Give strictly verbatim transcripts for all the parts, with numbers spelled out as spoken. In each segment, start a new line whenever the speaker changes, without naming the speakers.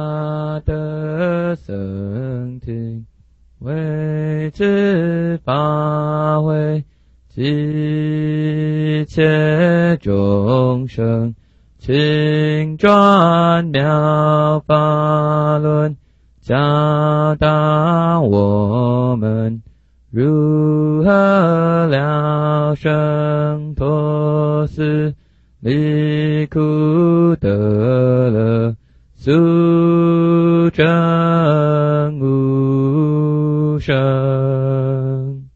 得僧听，为之法会，一切众生，请转妙法轮，教导我们如何了生脱死，离苦得乐，速证无生。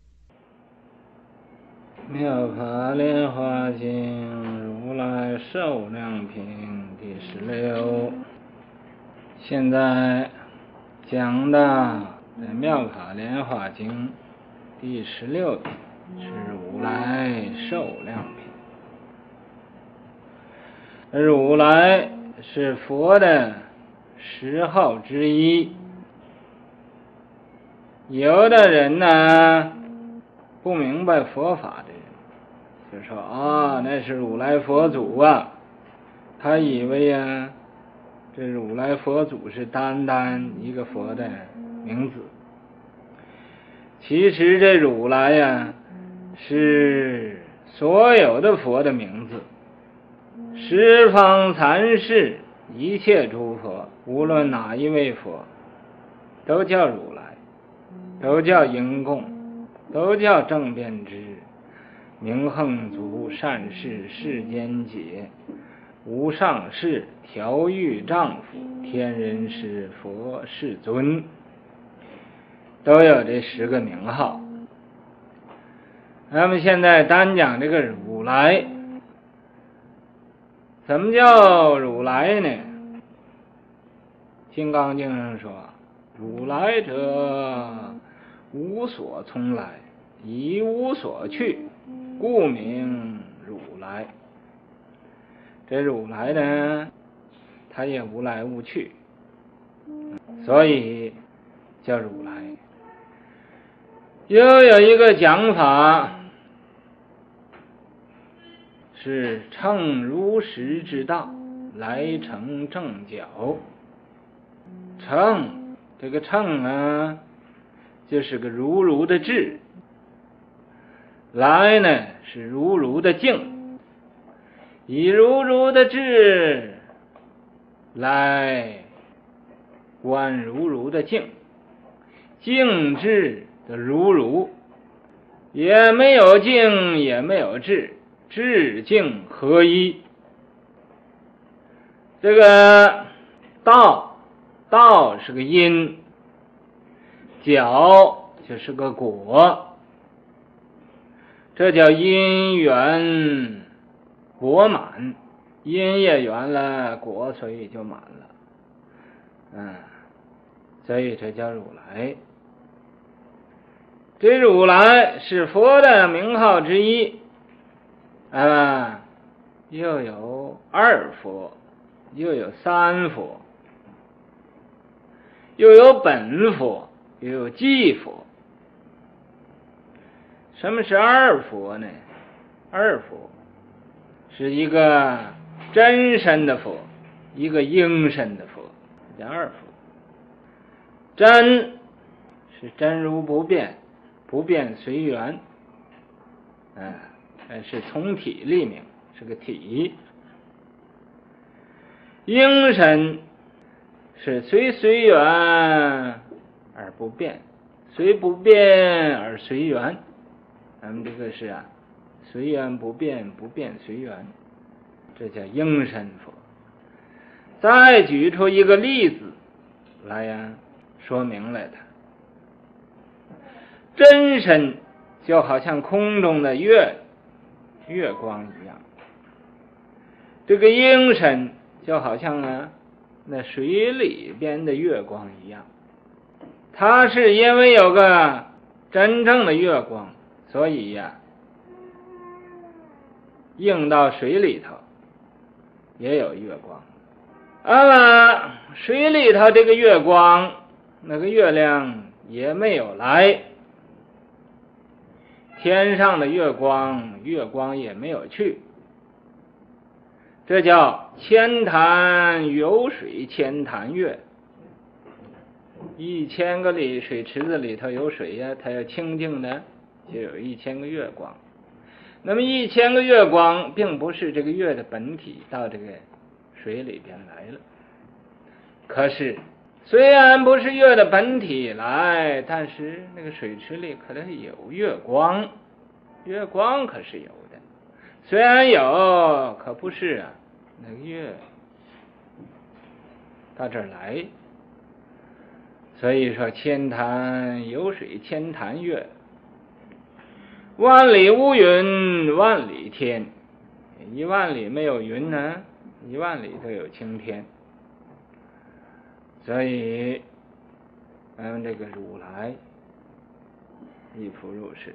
妙法莲华经如来寿量品第十六。现在讲的在妙法莲华经第十六品是如来寿量品。如来是佛的十号之一。有的人呢不明白佛法的人就说啊，那是如来佛祖啊，他以为呀这如来佛祖是单单一个佛的名字。其实这如来呀是所有的佛的名字，十方三世一切诸佛，无论哪一位佛都叫如来，都叫应供，都叫正遍知，明行足，善事世间解，无上士，调御丈夫，天人师，佛世尊，都有这十个名号。那么现在单讲这个如来，怎么叫如来呢？金刚经上说，如来者无所从来，亦无所去，故名如来。这如来呢，他也无来无去，所以叫如来。又有一个讲法是乘如实之道，来成正觉。乘这个乘啊就是个如如的智，来呢是如如的境，以如如的智来观如如的境，境智的如如，也没有境也没有智，智境合一。这个道道是个因，角就是个果，这叫因缘果满，因也圆了，果所以就满了。嗯，所以这叫如来。这如来是佛的名号之一啊，又有二佛，又有三佛，又有本佛，又有迹佛。什么是二佛呢？二佛是一个真身的佛，一个应身的佛，叫二佛。真是真如不变，不变随缘，啊，是从体立名，是个体。应身是随随缘而不变，随不变而随缘。咱们这个是啊，随缘不变，不变随缘，这叫应身佛。再举出一个例子来呀，说明了它。真身就好像空中的月月光一样，这个应身就好像啊那水里边的月光一样。它是因为有个真正的月光，所以呀映到水里头也有月光。啊，水里头这个月光，那个月亮也没有来，天上的月光，月光也没有去。 这叫千潭有水千潭月。一千个里水池子里头有水呀，它要清净的，就有一千个月光。那么一千个月光并不是这个月的本体到这个水里边来了，可是虽然不是月的本体来，但是那个水池里可能有月光，月光可是有的，虽然有，可不是啊那个月到这儿来。所以说千潭有水千潭月，万里无云万里天，一万里没有云呢，一万里都有青天。所以咱们这个如来一普入世，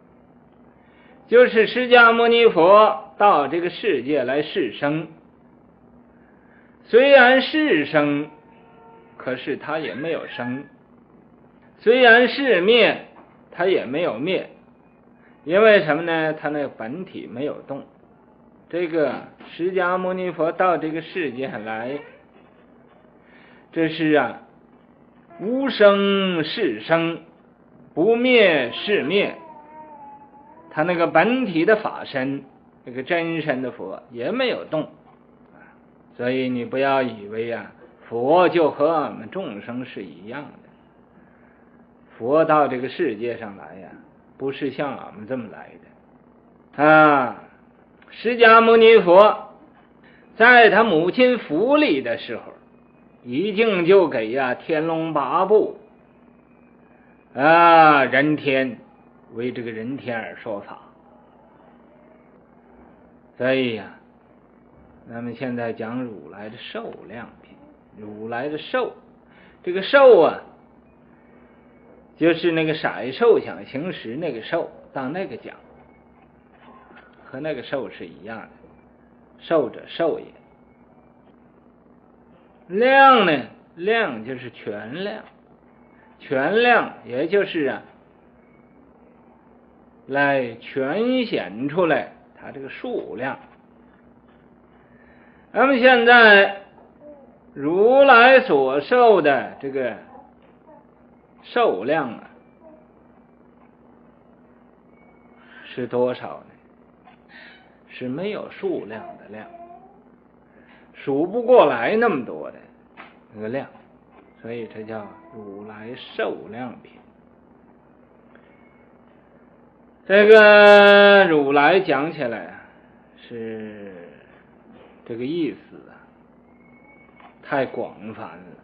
就是释迦牟尼佛到这个世界来示生。虽然是生，可是他也没有生；虽然是灭，他也没有灭。因为什么呢？他那个本体没有动。这个释迦牟尼佛到这个世界上来，这是啊，无生是生，不灭是灭。他那个本体的法身，这个真身的佛也没有动。所以你不要以为啊，佛就和我们众生是一样的。佛到这个世界上来呀，不是像我们这么来的啊。释迦牟尼佛在他母亲腹里的时候，已经就给呀天龙八部啊人天为这个人天而说法。所以呀，那么现在讲如来的寿量品，如来的寿，这个寿啊，就是那个色受想行识那个寿，当那个讲，和那个寿是一样的，寿者寿也。量呢，量就是全量，全量也就是啊，来全显出来它这个数量。那么现在如来所受的这个寿量啊，是多少呢？是没有数量的量，数不过来那么多的那个量，所以这叫如来寿量品。这个如来讲起来啊，是这个意思啊，太广泛了。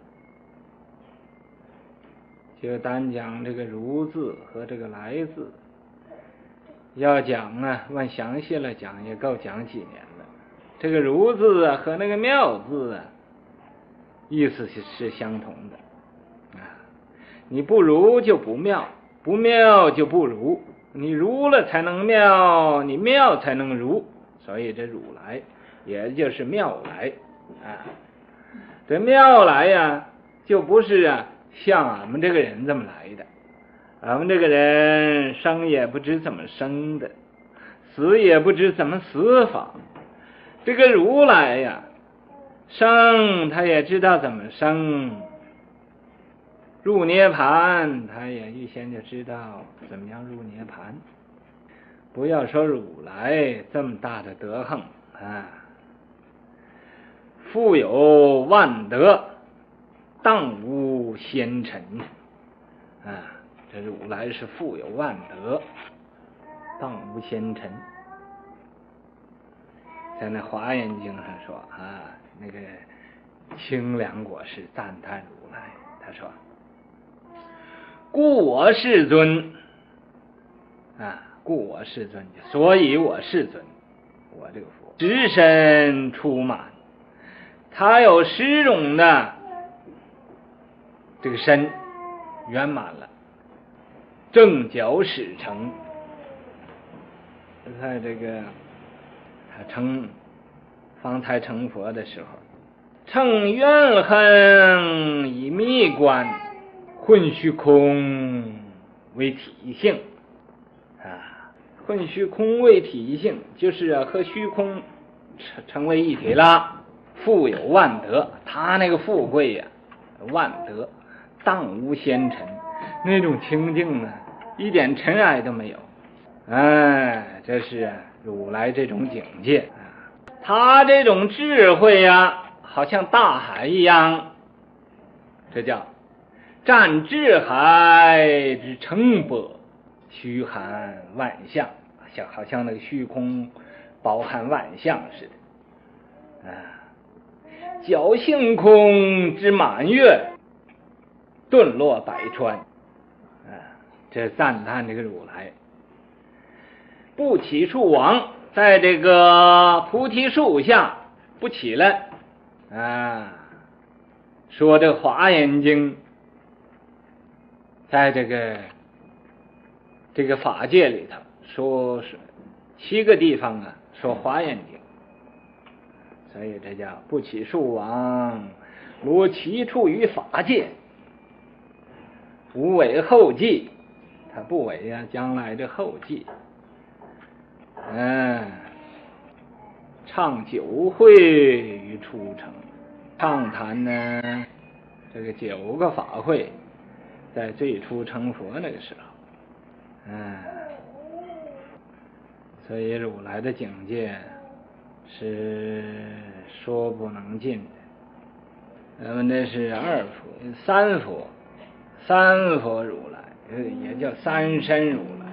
就单讲这个如字和这个来字，要讲啊，问详细了讲也够讲几年了。这个如字啊和那个妙字啊，意思是是相同的啊。你不如就不妙，不妙就不如，你如了才能妙，你妙才能如。所以这如来也就是妙来啊。这妙来呀、啊，就不是啊像俺们这个人这么来的。俺们这个人生也不知怎么生的，死也不知怎么死法。这个如来呀，生他也知道怎么生，入涅盘他也预先就知道怎么样入涅盘。不要说如来这么大的德行啊，富有万德，当无仙尘啊。这如来是富有万德，当无仙尘。在那华严经上说啊，那个清凉果实赞叹如来，他说故我世尊啊，故我世尊，所以我世尊，我这个佛十身出满，他有十种的这个身圆满了，正觉始成。在这个他成方才成佛的时候，乘怨恨以密观，混虚空为体性啊，混虚空为体性，就是啊和虚空成成为一体了，富有万德。他那个富贵呀、啊，万德，荡无纤尘，那种清净呢，一点尘埃都没有。哎，这是如来这种境界。他这种智慧呀、啊，好像大海一样，这叫占智海之澄波，虚含万象，像好像那个虚空包含万象似的啊。侥幸空之满月，顿落百川啊，这赞叹这个如来。不起树王，在这个菩提树下不起来啊，说这华严经在这个这个法界里头说是七个地方啊说华严经，所以这叫不起树王，如其处于法界，无为后继，他不为啊将来的后继。嗯，唱九会于初成，畅谈呢这个九个法会，在最初成佛那个时候，嗯，所以如来的境界是说不能尽的。那么这是二佛、三佛，三佛如来，也叫三身如来。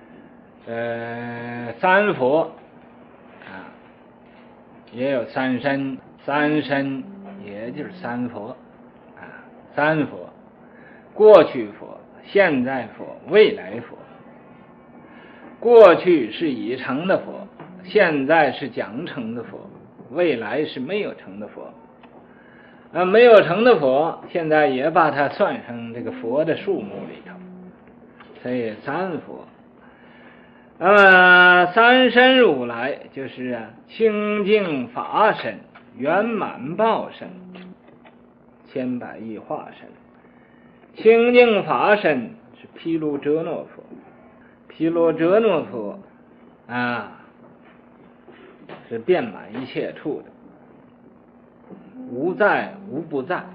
呃，三佛啊，也有三身，三身也就是三佛啊，三佛，过去佛、现在佛、未来佛。过去是已成的佛，现在是将成的佛，未来是没有成的佛。啊，没有成的佛，现在也把它算上这个佛的数目里头，所以三佛。那么三身如来就是啊清净法身、圆满报身、千百亿化身。清净法身是毗卢遮那佛，毗卢遮那佛啊是遍满一切处的，无在无不在，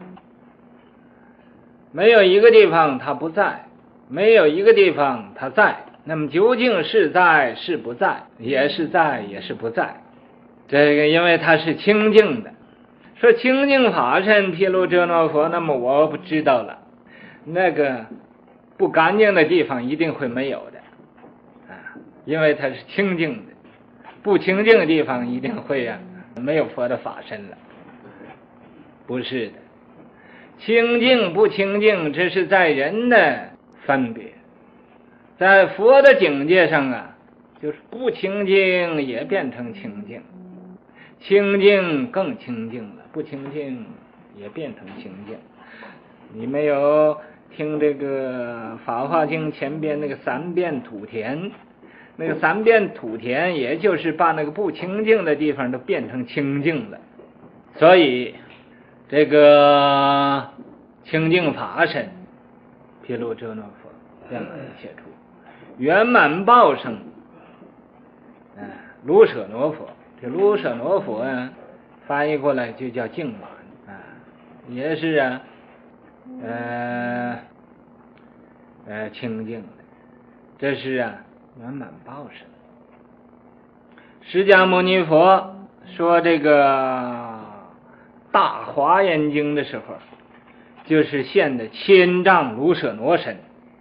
没有一个地方它不在，没有一个地方它在。那么究竟是在是不在，也是在也是不在，这个因为它是清净的。说清净法身毗卢遮那佛，那么我不知道了，那个不干净的地方一定会没有的啊，因为它是清净的，不清净的地方一定会啊没有佛的法身了，不是的。清净不清净，这是在人的分别。在佛的境界上啊，就是不清净也变成清净，清净更清净了，不清净也变成清净。你没有听这个《法华经》前边那个三遍土田，那个三遍土田也就是把那个不清净的地方都变成清净了。所以这个清净法身毗卢遮那佛遍满一切处，圆满报身，嗯，卢舍那佛，这卢舍那佛啊，翻译过来就叫净满啊，也是啊，呃呃清净的，这是啊圆满报身。释迦牟尼佛说这个大华严经的时候，就是现的千丈卢舍那身。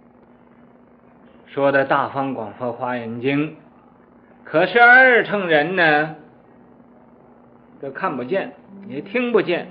说的大方广佛华严经，可是二乘人呢都看不见也听不见。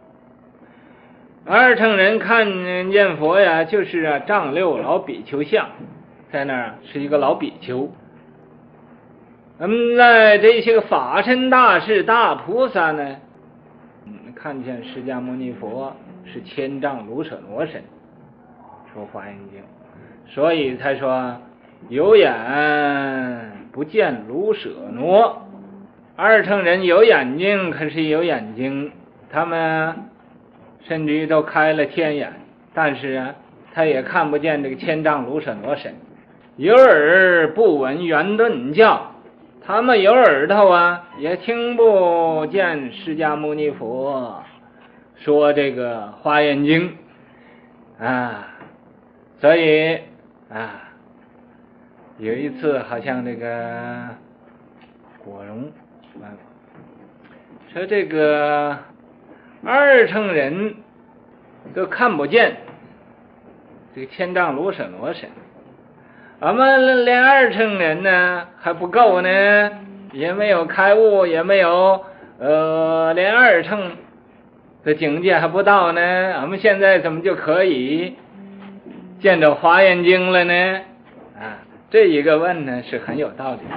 二乘人看见佛呀，就是啊丈六老比丘像，在那儿是一个老比丘。那么在这些个法身大士大菩萨呢，嗯，看见释迦牟尼佛是千丈卢舍那身，说华严经，所以才说有眼不见卢舍那。二乘人有眼睛，可是有眼睛，他们甚至于都开了天眼，但是啊他也看不见这个千丈卢舍那身。有耳不闻圆顿教， 他们有耳朵啊，也听不见释迦牟尼佛说这个华严经啊，所以啊，有一次好像这个果荣啊，说这个二乘人都看不见这个天障罗舍罗神，我们连二乘人呢还不够呢，也没有开悟，也没有呃，连二乘的境界还不到呢，我们现在怎么就可以见着华严经了呢？啊，这一个问呢是很有道理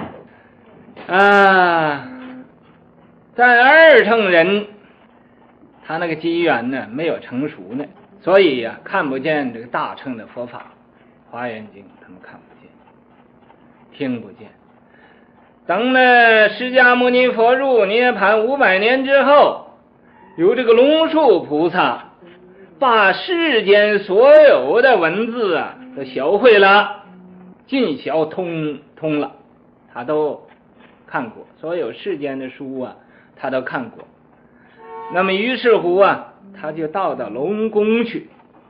啊。在二乘人他那个机缘呢没有成熟呢，所以呀、啊、看不见这个大乘的佛法华严经，他们看不见听不见。等呢释迦牟尼佛入涅盘五百年之后，由这个龙树菩萨把世间所有的文字啊都销会了，尽销通通了，他都看过，所有世间的书啊他都看过。那么于是乎啊，他就到到龙宫去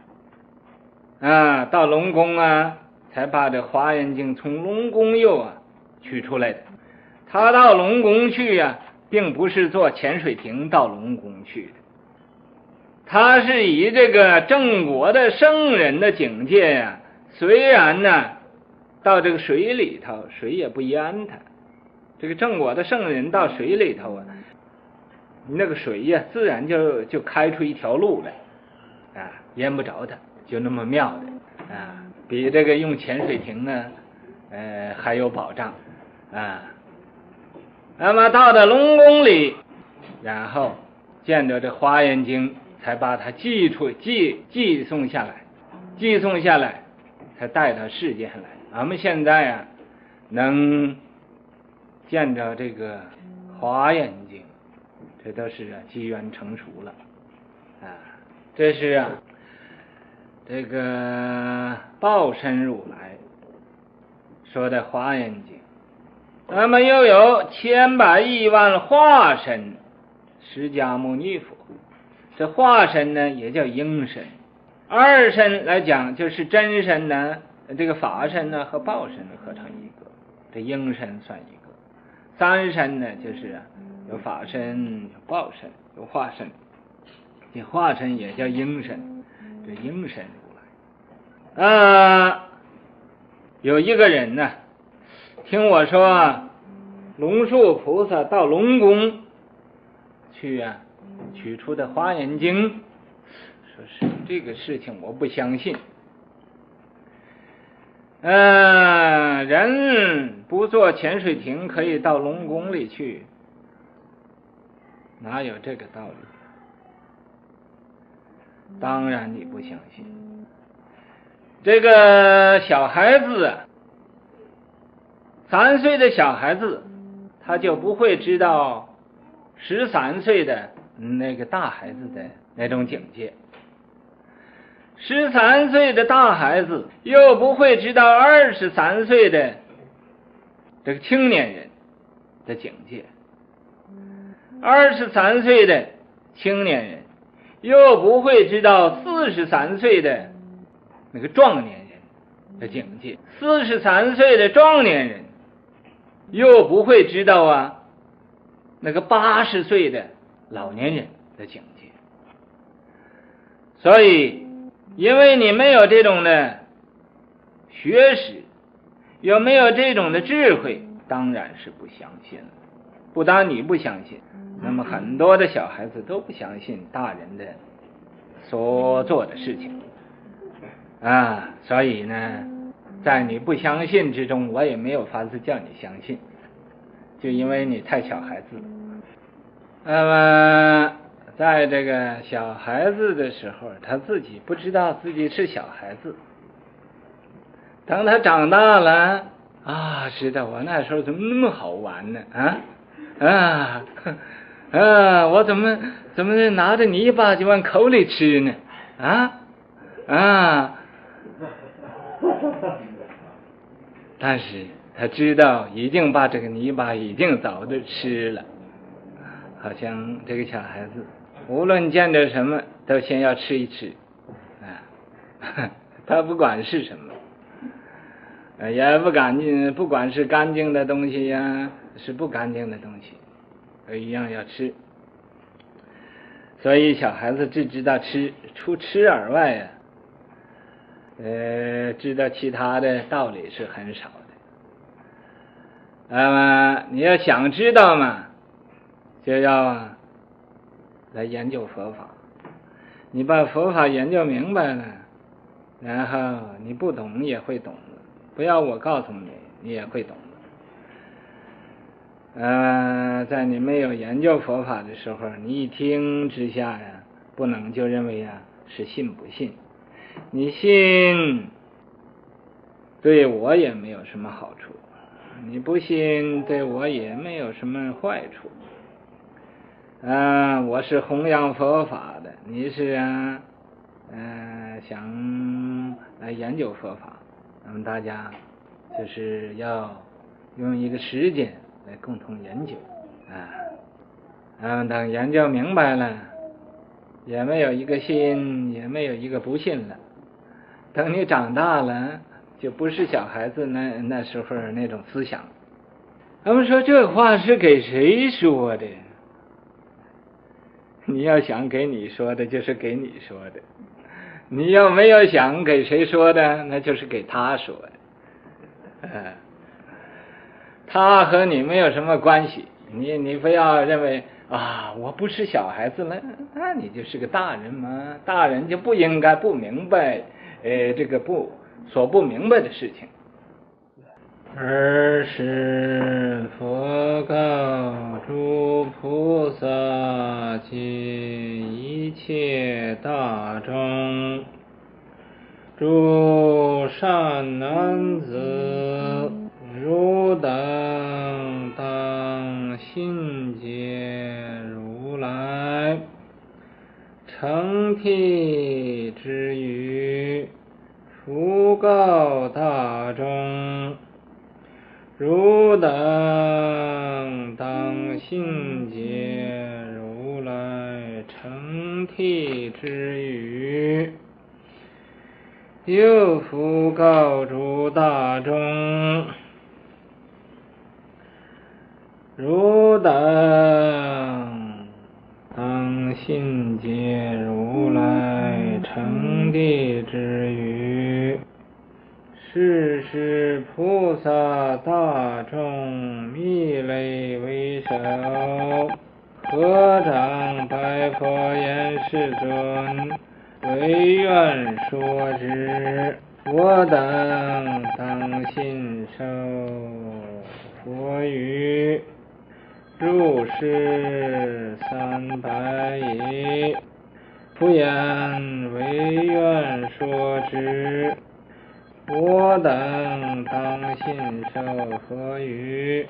啊，到龙宫啊，才把这华严经从龙宫又啊取出来的。他到龙宫去啊，并不是坐潜水艇到龙宫去的，他是以这个正果的圣人的境界呀、啊，虽然呢到这个水里头，水也不淹他。这个正果的圣人到水里头啊，那个水呀、啊，自然就就开出一条路来，啊，淹不着他，就那么妙的啊，比这个用潜水艇呢，呃，还有保障啊。那么到了龙宫里，然后见着这华严经，才把它记出记记诵下来，记诵下来，才带到世间来。俺们现在啊，能见着这个华严经，这都是啊机缘成熟了啊。这是啊这个报身如来说的华严经。那么又有千百亿万化身释迦牟尼佛，这化身呢也叫应身，二身来讲就是真身呢，这个法身呢和报身合成一个，这应身算一个。三身呢就是有法身有报身有化身，这化身也叫应身，这应身如来啊。有一个人呢听我说龙树菩萨到龙宫去啊取出的华严经，说是这个事情我不相信，呃，人不坐潜水艇可以到龙宫里去，哪有这个道理？当然你不相信。这个小孩子啊，三岁的小孩子他就不会知道十三岁的那个大孩子的那种境界，十三岁的大孩子又不会知道二十三岁的这个青年人的境界，二十三岁的青年人又不会知道四十三岁的那个壮年人的境界，四十三岁的壮年人又不会知道啊那个八十岁的老年人的境界。所以因为你没有这种的学识，有没有这种的智慧，当然是不相信了。不但你不相信，那么很多的小孩子都不相信大人的所做的事情啊。所以呢在你不相信之中，我也没有法子叫你相信，就因为你太小孩子。那么在这个小孩子的时候，他自己不知道自己是小孩子，等他长大了啊，知道我那时候怎么那么好玩呢？啊啊啊！我怎么怎么拿着泥巴就往口里吃呢？啊啊！但是他知道已经把这个泥巴已经早就吃了，好像这个小孩子无论见着什么都先要吃一吃啊，他不管是什么，也不干净，不管是干净的东西呀，是不干净的东西，都一样要吃。所以小孩子只知道吃，除吃而外啊，呃，知道其他的道理是很少的。那么你要想知道嘛，就要来研究佛法。你把佛法研究明白了，然后你不懂也会懂了，不要我告诉你，你也会懂了。呃，在你没有研究佛法的时候，你一听之下呀，不能就认为呀是信不信。你信对我也没有什么好处，你不信对我也没有什么坏处。啊，我是弘扬佛法的，你是啊，呃，想来研究佛法，那么大家就是要用一个时间来共同研究啊。那么等研究明白了，也没有一个信，也没有一个不信了。等你长大了，就不是小孩子那那时候那种思想。他们说这话是给谁说的？你要想给你说的，就是给你说的；你要没有想给谁说的，那就是给他说的。呃、他和你没有什么关系。你你不要认为啊，我不是小孩子了，那你就是个大人嘛。大人就不应该不明白，呃，这个不所不明白的事情。尔时佛告诸菩萨及一切大众：诸善男子，汝等当信解如来成諦之语，复告大众：汝等当信解如来成諦之语，又复告诸大众：汝等当信解如来成谛之语，是时菩萨大众密类为首，合掌白佛言：世尊，唯愿说之。我等当信受佛语，入世三百矣。复言唯愿说之。我等当信受佛语。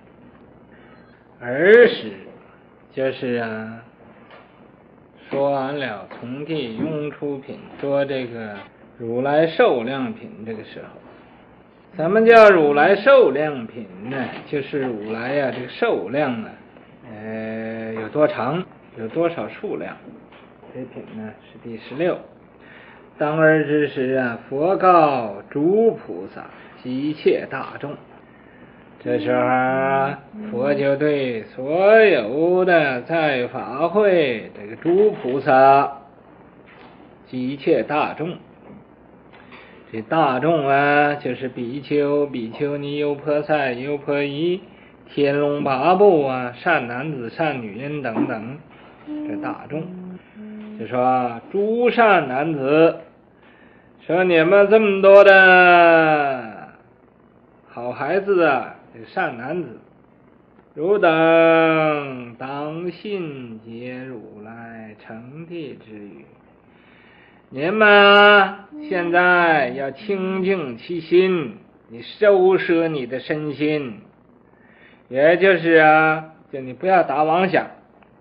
尔时就是啊，说完了从地涌出品，说这个如来受量品。这个时候什么叫如来受量品呢？就是如来呀、啊、这个受量啊，呃有多长，有多少数量。这品呢是第十六。当尔之时啊，佛告诸菩萨及一切大众。这时候啊，佛就对所有的在法会这个诸菩萨及一切大众，这大众啊，就是比丘、比丘尼、优婆塞、优婆夷、天龙八部啊、善男子、善女人等等，这大众就说诸善男子，说你们这么多的好孩子啊，这善男子，汝等当信解如来成谛之语。你们啊，现在要清净其心，你收摄你的身心，也就是啊，就你不要打妄想，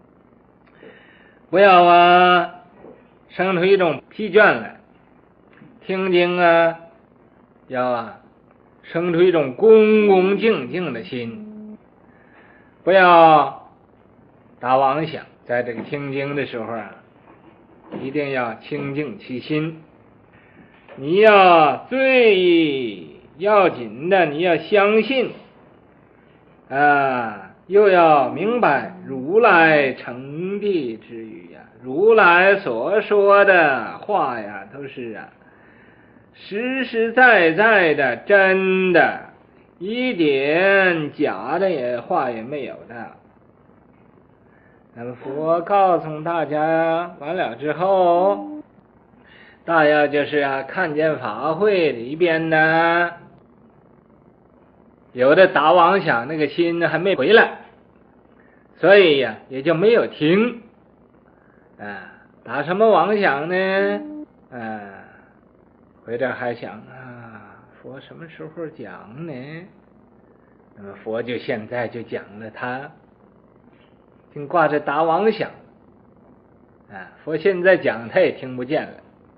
不要啊生出一种疲倦来。听经啊，要啊生出一种恭恭敬敬的心，不要打妄想。在这个听经的时候啊，一定要清净其心。你要最要紧的，你要相信啊，又要明白如来成地之语呀，如来所说的话呀，都是啊实实在在的，真的，一点假的也话也没有的。那么佛告诉大家完了之后，大家就是啊，看见法会里边呢，有的打妄想，那个心还没回来，所以呀、啊，也就没有听。啊，打什么妄想呢？啊，回头还想啊，佛什么时候讲呢？那么佛就现在就讲了他，净挂着打妄想。啊，佛现在讲他也听不见了。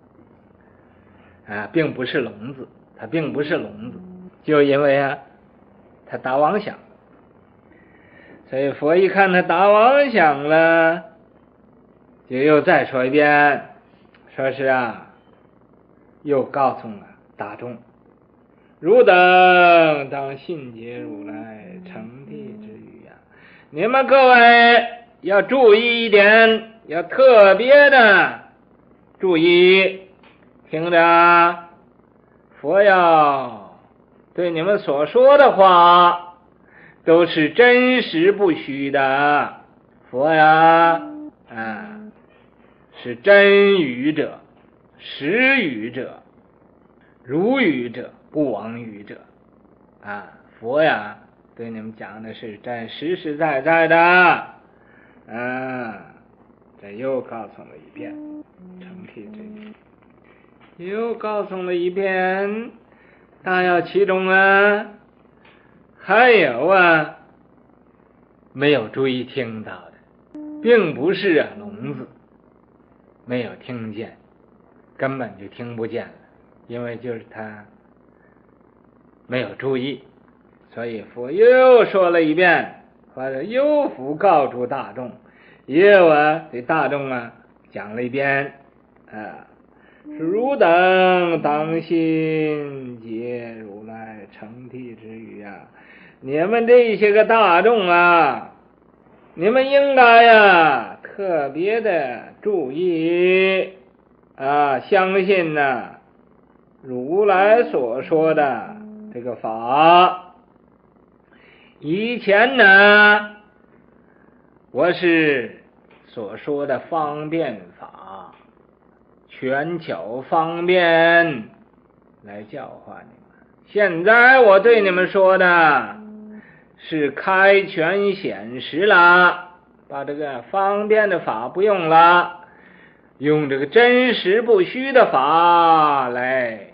啊，并不是聋子，他并不是聋子，就因为啊，他打妄想，所以佛一看他打妄想了，就又再说一遍，说是啊，又告诉了大众，汝等当信解如来成地之语呀、啊，你们各位要注意一点，要特别的注意。听着，佛要对你们所说的话都是真实不虚的。佛呀，啊，是真语者、实语者、如语者、不妄语者。啊，佛呀，对你们讲的是真实实在在的。啊，这又告诉了一遍，成体真语。又告诉了一遍，大要其中啊，还有啊，没有注意听到的，并不是啊聋子，没有听见，根本就听不见了，因为就是他没有注意，所以佛又说了一遍，或者又复告诸大众，又啊对大众啊讲了一遍啊。汝等当信解如来成地之语啊！你们这些个大众啊，你们应该呀特别的注意啊，相信呢、啊、如来所说的这个法。以前呢，我是所说的方便法，权巧方便来教化你们。现在我对你们说的是开权显实了，把这个方便的法不用了，用这个真实不虚的法来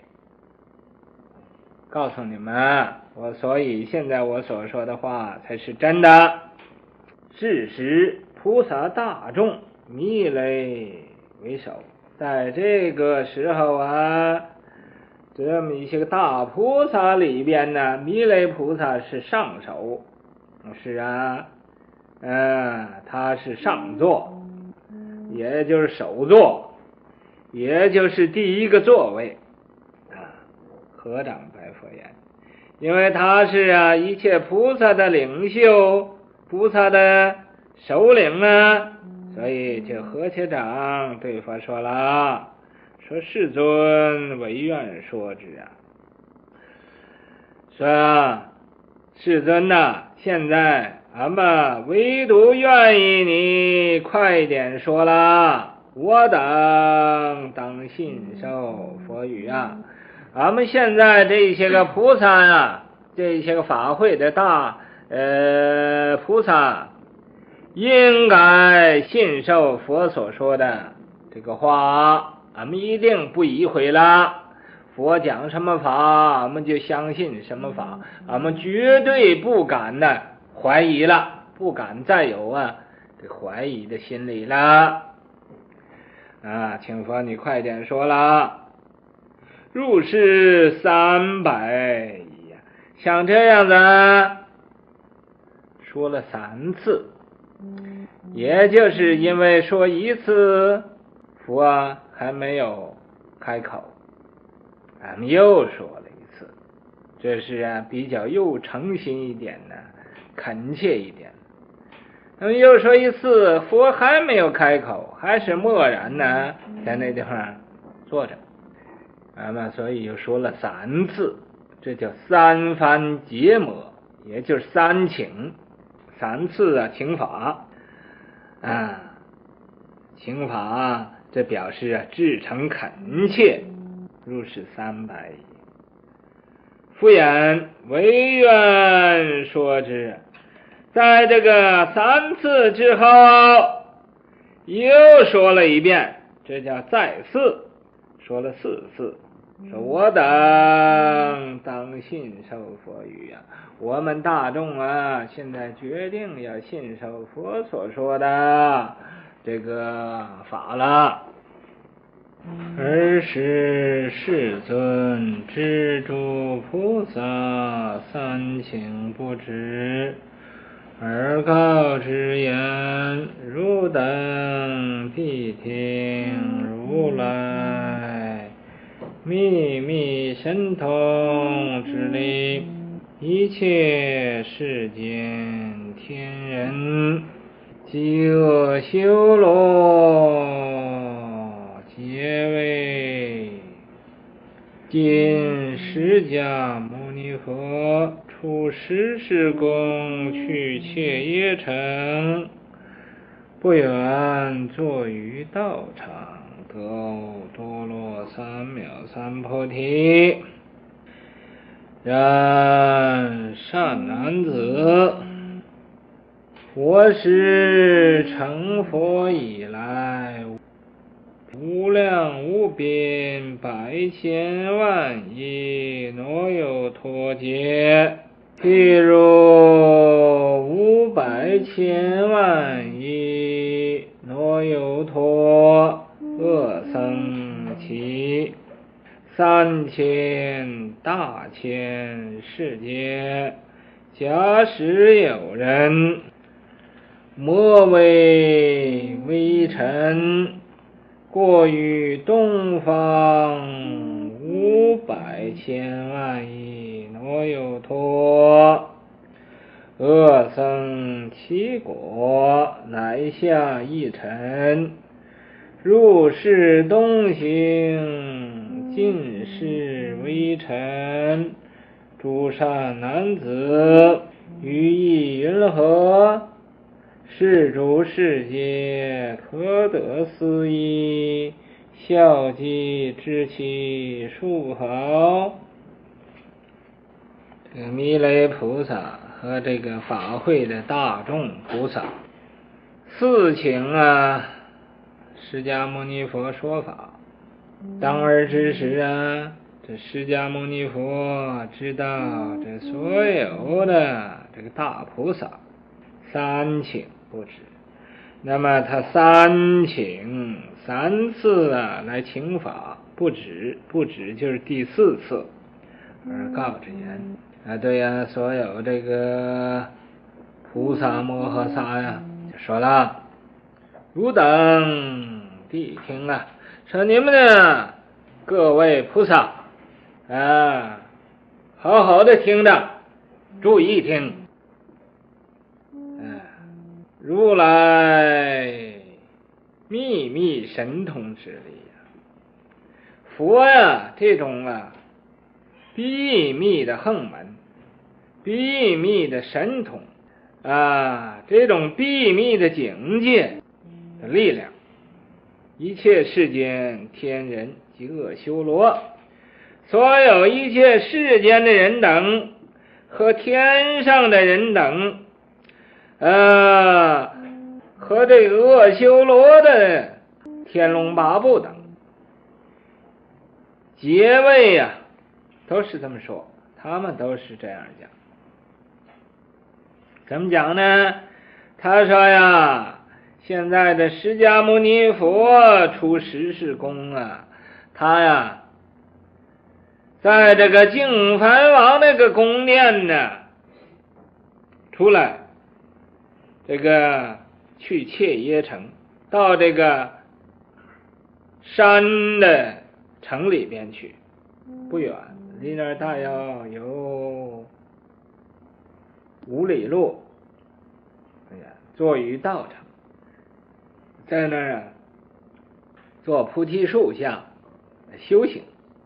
告诉你们。我所以现在我所说的话才是真的。是时菩萨大众弥勒为首，在这个时候啊，这么一些个大菩萨里边呢，弥勒菩萨是上首，是啊，嗯，他是上座，也就是首座，也就是第一个座位啊。合掌白佛言，因为他是啊一切菩萨的领袖，菩萨的首领啊，所以就合起掌对佛说了，说世尊唯愿说之啊，说啊世尊呐、啊，现在俺们唯独愿意你快点说了，我等当信受佛语啊。俺们现在这些个菩萨呀、啊，这些个法会的大呃菩萨，应该信受佛所说的这个话，俺们一定不疑悔了。佛讲什么法，俺们就相信什么法，俺们绝对不敢呢怀疑了，不敢再有啊这怀疑的心理了。啊，请佛你快点说了。入世三百亿， 像这样子说了三次，也就是因为说一次佛啊还没有开口，俺们又说了一次，这是啊比较又诚心一点呢，恳切一点。那么又说一次，佛还没有开口，还是默然呢在那地方坐着，那么所以又说了三次，这叫三番结摩，也就是三请，三次啊请法啊，请法这表示啊至诚恳切，如是三百矣。复言唯愿说之，在这个三次之后又说了一遍，这叫再四，说了四次，说我等当信受佛语啊，我们大众啊现在决定要信受佛所说的这个法了。尔时世尊知诸菩萨三请不止，而告之言，汝等必听如来秘密神通之力，一切世间天人及恶修罗，皆为今释迦牟尼佛出十世宫去切耶城，不远坐于道场，得多罗三藐三菩提。然善男子，我是成佛以来，无量无边百千万亿若有脱劫，譬如五百千万亿若有脱恶僧祇，三千大千世界，假使有人莫为微尘，过于东方五百千万亿若有脱恶僧其果，乃下一尘，入世东行，尽是微尘。诸善男子，于意云何？是诸世界可得思议，孝悌知其殊好。这个弥勒菩萨和这个法会的大众菩萨四请啊释迦牟尼佛说法。当尔之时啊，这释迦牟尼佛知道这所有的这个大菩萨三请不止，那么他三请三次啊来请法，不止不止就是第四次，而告之言啊，对呀、啊，所有这个菩萨摩诃萨呀，就说了，汝等谛听啊，说你们的各位菩萨啊，好好的听着，注意听。如来秘密神通之力呀、啊，佛呀，这种啊秘密的横门，秘密的神通啊，这种秘密的境界的力量，一切世间天人及恶修罗，所有一切世间的人等和天上的人等呃，和这个恶修罗的天龙八部等，结位呀、啊，都是这么说，他们都是这样讲。怎么讲呢？他说呀，现在的释迦牟尼佛出十世宫啊，他呀在这个净梵王那个宫殿呢，出来，这个去切耶城，到这个山的城里边去，不远，离那儿大约有五里路。哎呀，坐于道场，在那儿啊，坐菩提树下修行。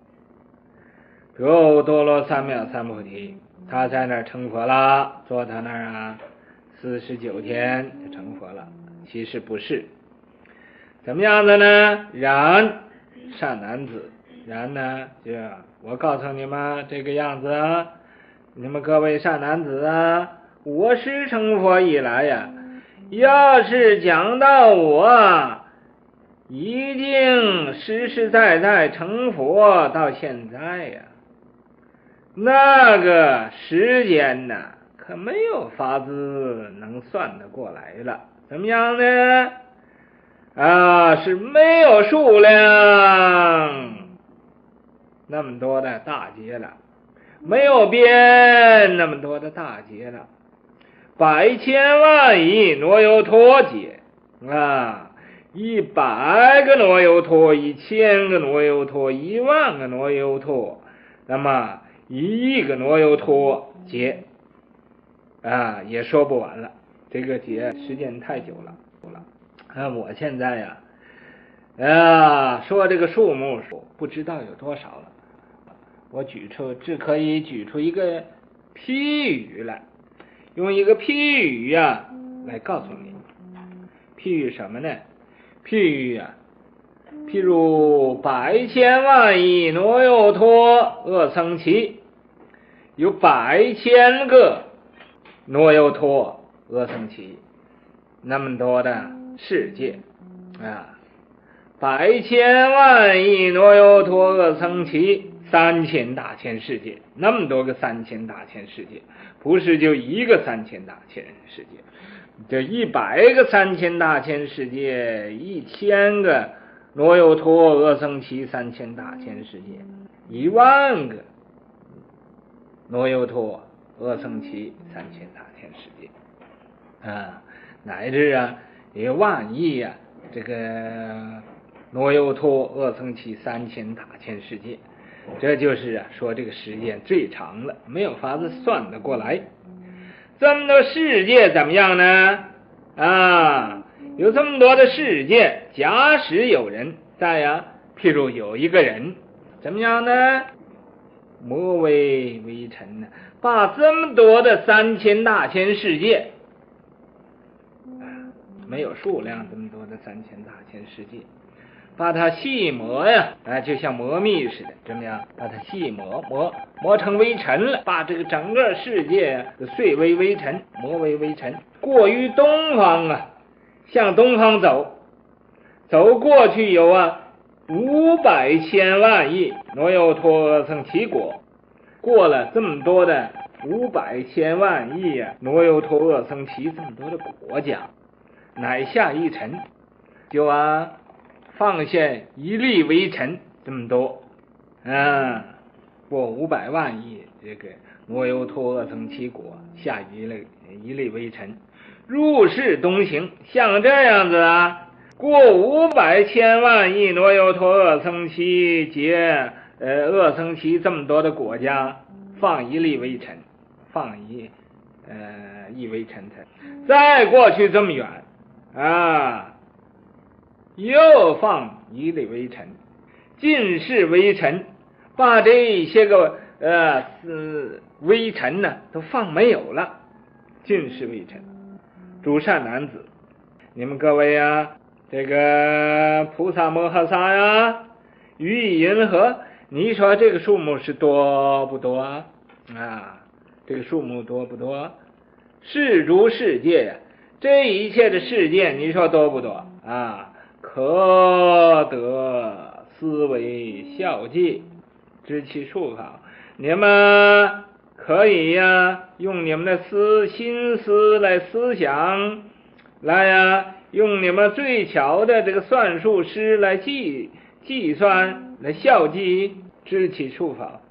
得多罗三藐三菩提，他在那儿成佛了，坐他那儿啊，四十九天就成佛了。其实不是，怎么样的呢？然善男子，然呢，就我告诉你们这个样子啊，你们各位善男子啊，我师成佛以来呀，要是讲到我一定实实在在成佛到现在呀，那个时间呢，可没有法子能算得过来了。怎么样呢？啊，是没有数量那么多的大劫了，没有边那么多的大劫了，百千万亿挪游脱劫啊，一百个挪游脱，一千个挪游脱，一万个挪游脱，那么一亿个挪游脱劫啊，也说不完了。这个劫时间太久了啊！我现在呀，啊，说这个数目不知道有多少了。我举出只可以举出一个譬喻来，用一个譬喻呀、啊、来告诉你。譬喻什么呢？譬喻啊，譬如百千万亿挪游脱恶僧祇，有百千个挪游脱恶僧祇，那么多的世界啊，百千万亿挪游脱恶僧祇，三千大千世界，那么多个三千大千世界，不是就一个三千大千世界，这一百个三千大千世界，一千个挪游脱恶僧祇三千大千世界，一万个挪游脱恶僧祇三千大千世界啊，乃至啊也万亿啊这个挪游脱恶僧祇三千大千世界，这就是啊说这个时间最长了，没有法子算得过来。这么多世界怎么样呢？啊，有这么多的世界，假使有人在呀，譬如有一个人怎么样呢？魔为微尘呢，把这么多的三千大千世界，啊，没有数量，这么多的三千大千世界，把它细磨呀，啊，就像磨蜜似的，怎么样？把它细磨，磨磨成微尘了，把这个整个世界碎为微尘，磨为微尘。过于东方啊，向东方走，走过去有啊五百千万亿挪游脱恶僧祇国，过了这么多的五百千万亿啊挪游脱恶僧祇这么多的国家，乃下一尘，就啊放下一粒微尘这么多啊，过五百万亿这个挪游脱恶僧祇国下一粒一粒微尘，入世东行，像这样子啊，过五百千万亿挪游脱恶僧祇劫呃恶僧祇这么多的国家，放一粒微尘，放一呃一微尘尘，再过去这么远啊，又放一粒微尘，尽是微尘，把这些个呃微尘呢都放没有了，尽是微尘。诸善男子，你们各位啊，这个菩萨摩诃萨呀，予以云何？你说这个数目是多不多啊？啊，这个数目多不多？世诸世界呀，这一切的世界，你说多不多啊？可得思维孝记，知其数好。你们可以呀，用你们的思心思来思想，来呀，用你们最巧的这个算术师来计计算，来孝记，知其数法。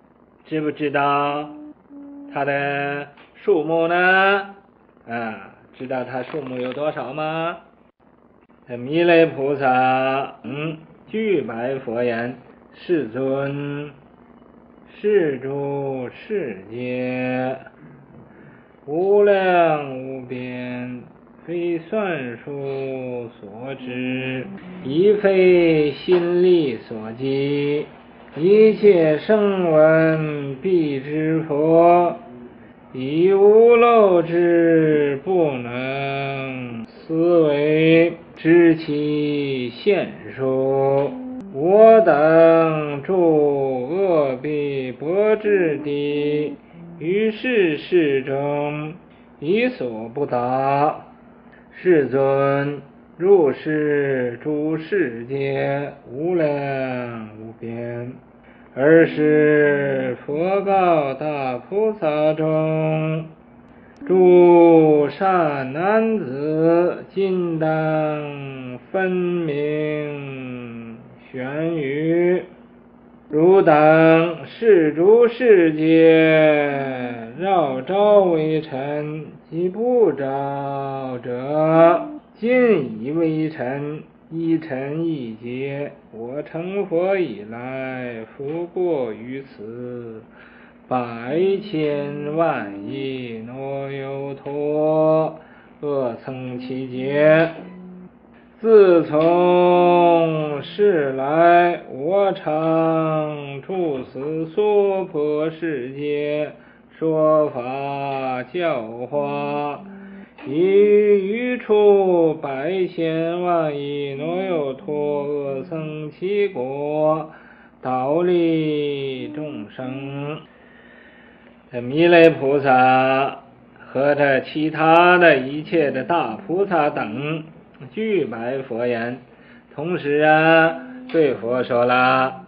知不知道它的数目呢？啊，知道它数目有多少吗？弥勒菩萨嗯，具白佛言：世尊，是诸世界无量无边，非算数所知，亦非心力所及。一切声闻必知佛，亦无漏之不能思维，知其现数。我等住恶必薄之地，于世事中亦所不达。世尊，如是诸世界无量无边，尔时佛告大菩萨众：诸善男子，今当分明玄语。汝等是诸世界绕招为尘，即不招者，今以为尘，一尘一劫。我成佛以来，复过于此百千万亿那由他恶僧祇劫。自从世来，我常住此娑婆世界，说法教化，以于处百千万亿那由他恶僧祇国，导利众生。弥勒菩萨和这其他的一切的大菩萨等具白佛言，同时啊对佛说了：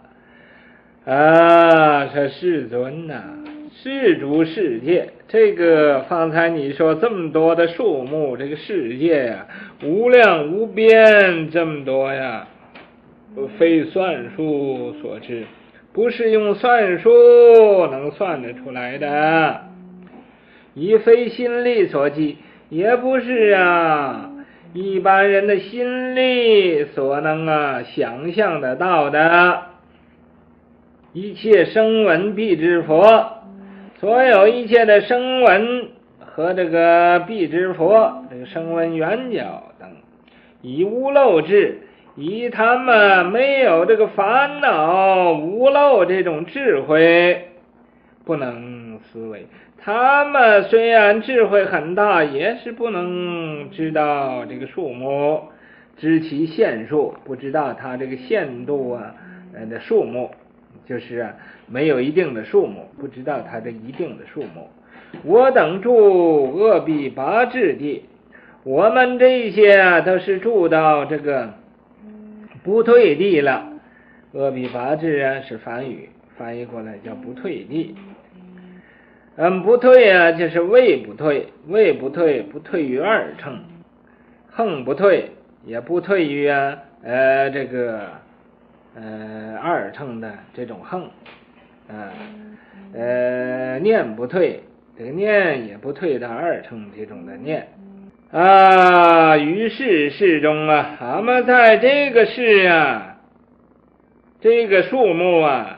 啊，说世尊呐、啊，世诸世界，这个方才你说这么多的数目，这个世界呀、啊，无量无边，这么多呀，非算数所知，不是用算数能算得出来的，亦非心力所及，也不是啊一般人的心力所能啊想象得到的。一切声闻必知佛，所有一切的声闻和这个必知佛，这个声闻缘觉等，以无漏智，以他们没有这个烦恼无漏这种智慧，不能思维。他们虽然智慧很大，也是不能知道这个数目，知其限数，不知道它这个限度啊呃的数目，就是啊没有一定的数目，不知道它这一定的数目。我等住恶必拔智地，我们这些啊都是住到这个不退地了。恶必拔智啊是梵语，翻译过来叫不退地。嗯，不退啊，就是位不退，位不退，不退于二乘；横不退，也不退于啊，呃，这个呃二乘的这种横，啊，呃，念不退，这个念也不退到二乘这种的念，啊，于世事中啊，俺们在这个世啊，这个数目啊，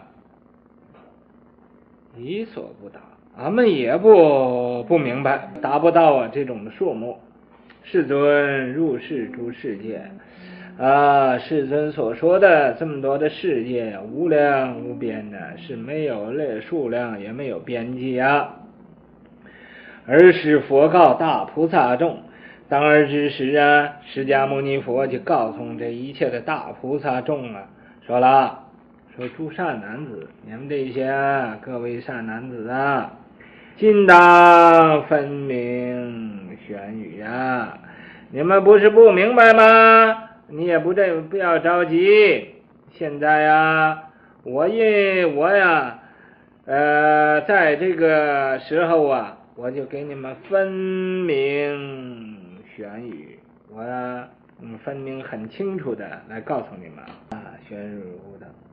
己所不达。俺们也不不明白，达不到啊这种的数目。世尊，入世诸世界啊，世尊所说的这么多的世界无量无边的，是没有了数量，也没有边际啊。而是佛告大菩萨众，当尔之时啊，释迦牟尼佛就告诉这一切的大菩萨众啊，说了，说诸善男子，你们这些啊各位善男子啊，今当分明玄语啊！你们不是不明白吗？你也不这不要着急。现在呀，我因我呀，呃，在这个时候啊，我就给你们分明玄语，我呀，嗯，分明很清楚的来告诉你们啊，玄语的。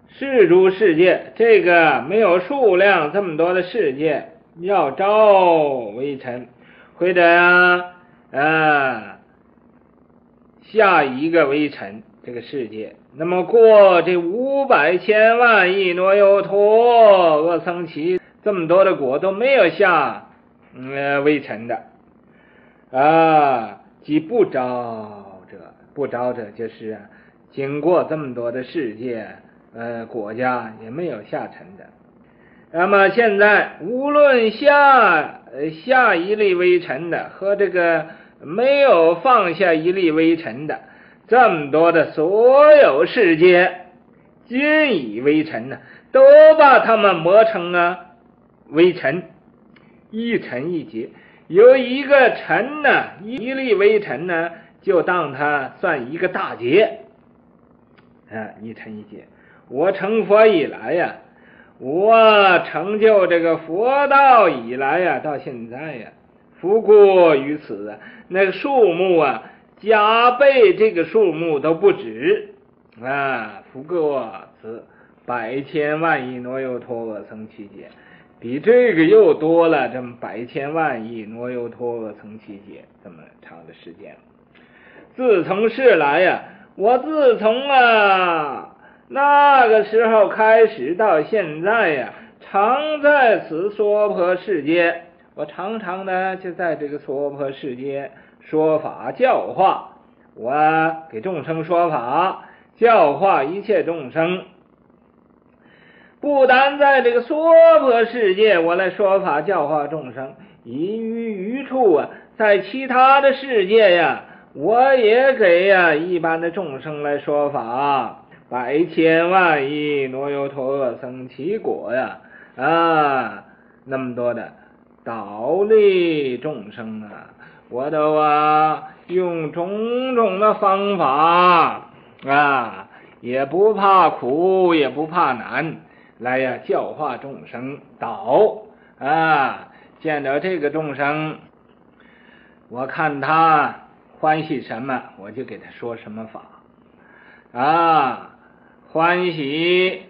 世诸世界，这个没有数量这么多的世界，要招微尘，或者啊呃下一个微尘这个世界，那么过这五百千万亿挪游陀阿僧祇这么多的国都没有下呃微尘的啊，即不招者，不招者就是啊经过这么多的世界呃国家也没有下沉的。那么现在无论下呃下一粒微尘的和这个没有放下一粒微尘的，这么多的所有世界均以微尘呢，都把它们磨成啊微尘，一尘一劫，有一个尘呢，一粒微尘呢，就当它算一个大劫啊，一尘一劫。我成佛以来呀、啊，我成就这个佛道以来呀、啊，到现在呀、啊，福过于此啊，那个数目啊，加倍这个数目都不止啊，福过此百千万亿挪游陀阿僧祇劫，比这个又多了这么百千万亿挪游陀阿僧祇劫这么长的时间。自从世来呀、啊，我自从啊那个时候开始到现在呀、啊，常在此娑婆世界，我常常的就在这个娑婆世界说法教化，我给众生说法教化一切众生。不但在这个娑婆世界我来说法教化众生，以于余处啊，在其他的世界呀，我也给呀一般的众生来说法，百千万亿挪游陀阿僧祇国呀啊，那么多的倒立众生啊，我都啊用种种的方法啊，也不怕苦也不怕难，来呀教化众生导啊，见到这个众生，我看他欢喜什么，我就给他说什么法啊，欢喜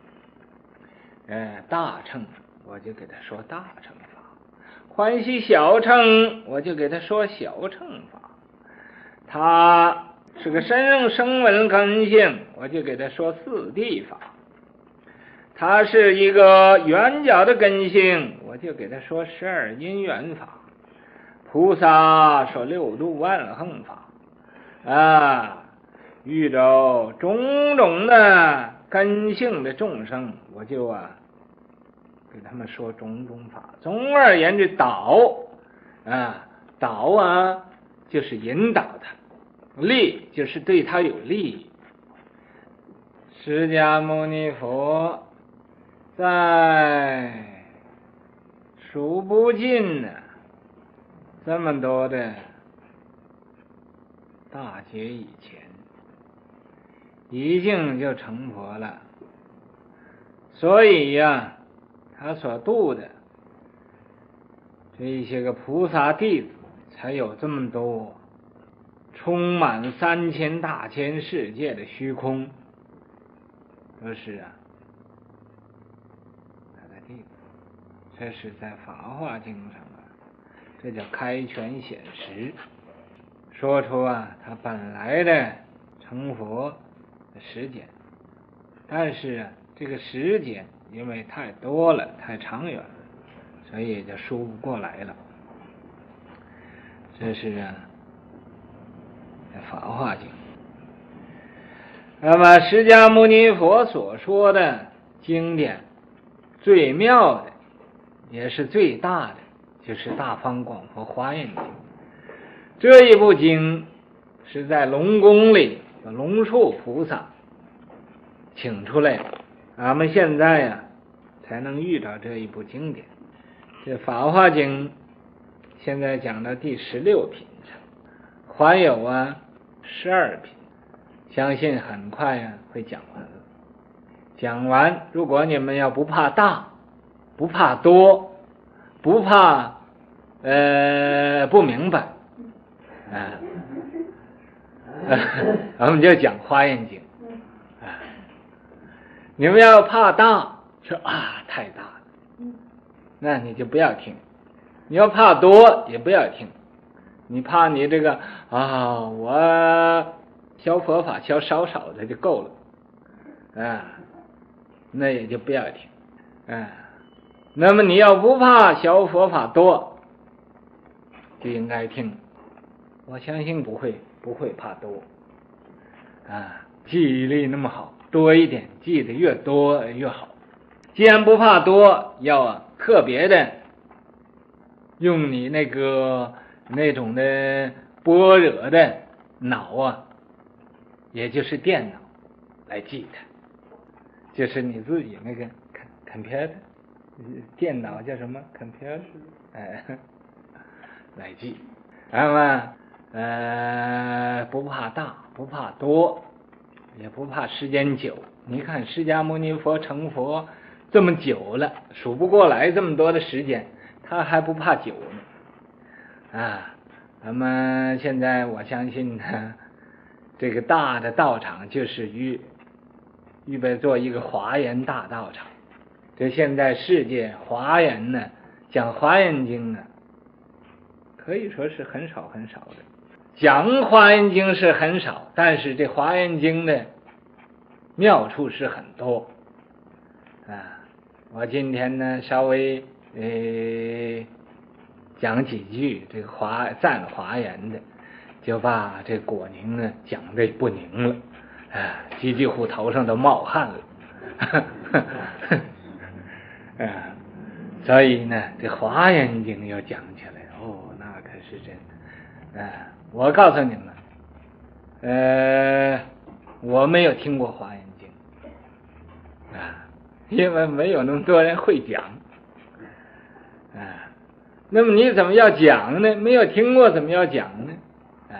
呃大乘，我就给他说大乘法，欢喜小乘，我就给他说小乘法，他是个身声闻根性，我就给他说四谛法，他是一个圆角的根性，我就给他说十二因缘法，菩萨说六度万行法啊，遇着种种的根性的众生，我就啊给他们说种种法。总而言之，导啊导啊就是引导他，利就是对他有利益。释迦牟尼佛在数不尽呢、啊、这么多的大劫以前，已经就成佛了，所以呀、啊，他所度的这一些个菩萨弟子，才有这么多充满三千大千世界的虚空，都是啊他的弟子。这是在《法华经》上啊，这叫开权显实，说出啊他本来的成佛的时间，但是啊这个时间因为太多了太长远了，所以就说不过来了。这是啊在《法华经》。那么释迦牟尼佛所说的经典最妙的也是最大的，就是《大方广佛华严经》。这一部经是在龙宫里有龙树菩萨请出来的，俺们现在呀、啊、才能遇到这一部经典。这《法华经》现在讲到第十六品上，还有啊十二品，相信很快啊会讲完了。讲完，如果你们要不怕大，不怕多，不怕呃不明白啊，我们就讲华严经啊。 你们要怕大，说啊太大了，那你就不要听；你要怕多，也不要听。你怕你这个啊，我学佛法学少少的就够了，啊，那也就不要听，啊。那么你要不怕学佛法多，就应该听。我相信不会不会怕多，啊，记忆力那么好，多一点，记得越多越好。既然不怕多，要特别的用你那个那种的般若的脑啊，也就是电脑来记它，就是你自己那个 computer 电脑叫什么 computer 哎，来记。那么呃不怕大，不怕多，也不怕时间久。你看释迦牟尼佛成佛这么久了，数不过来这么多的时间，他还不怕久呢啊。那么现在我相信呢，这个大的道场就是预预备做一个华严大道场。这现在世界华严呢，讲华严经呢，可以说是很少很少的。讲华严经是很少，但是这华严经的妙处是很多啊。我今天呢稍微呃讲几句这个华赞华严的，就把这果宁呢讲的不宁了啊，几几乎头上都冒汗了啊。所以呢这华严经又讲起来，哦，那可是真的啊。我告诉你们，呃我没有听过华严经啊，因为没有那么多人会讲啊。那么你怎么要讲呢？没有听过怎么要讲呢？啊，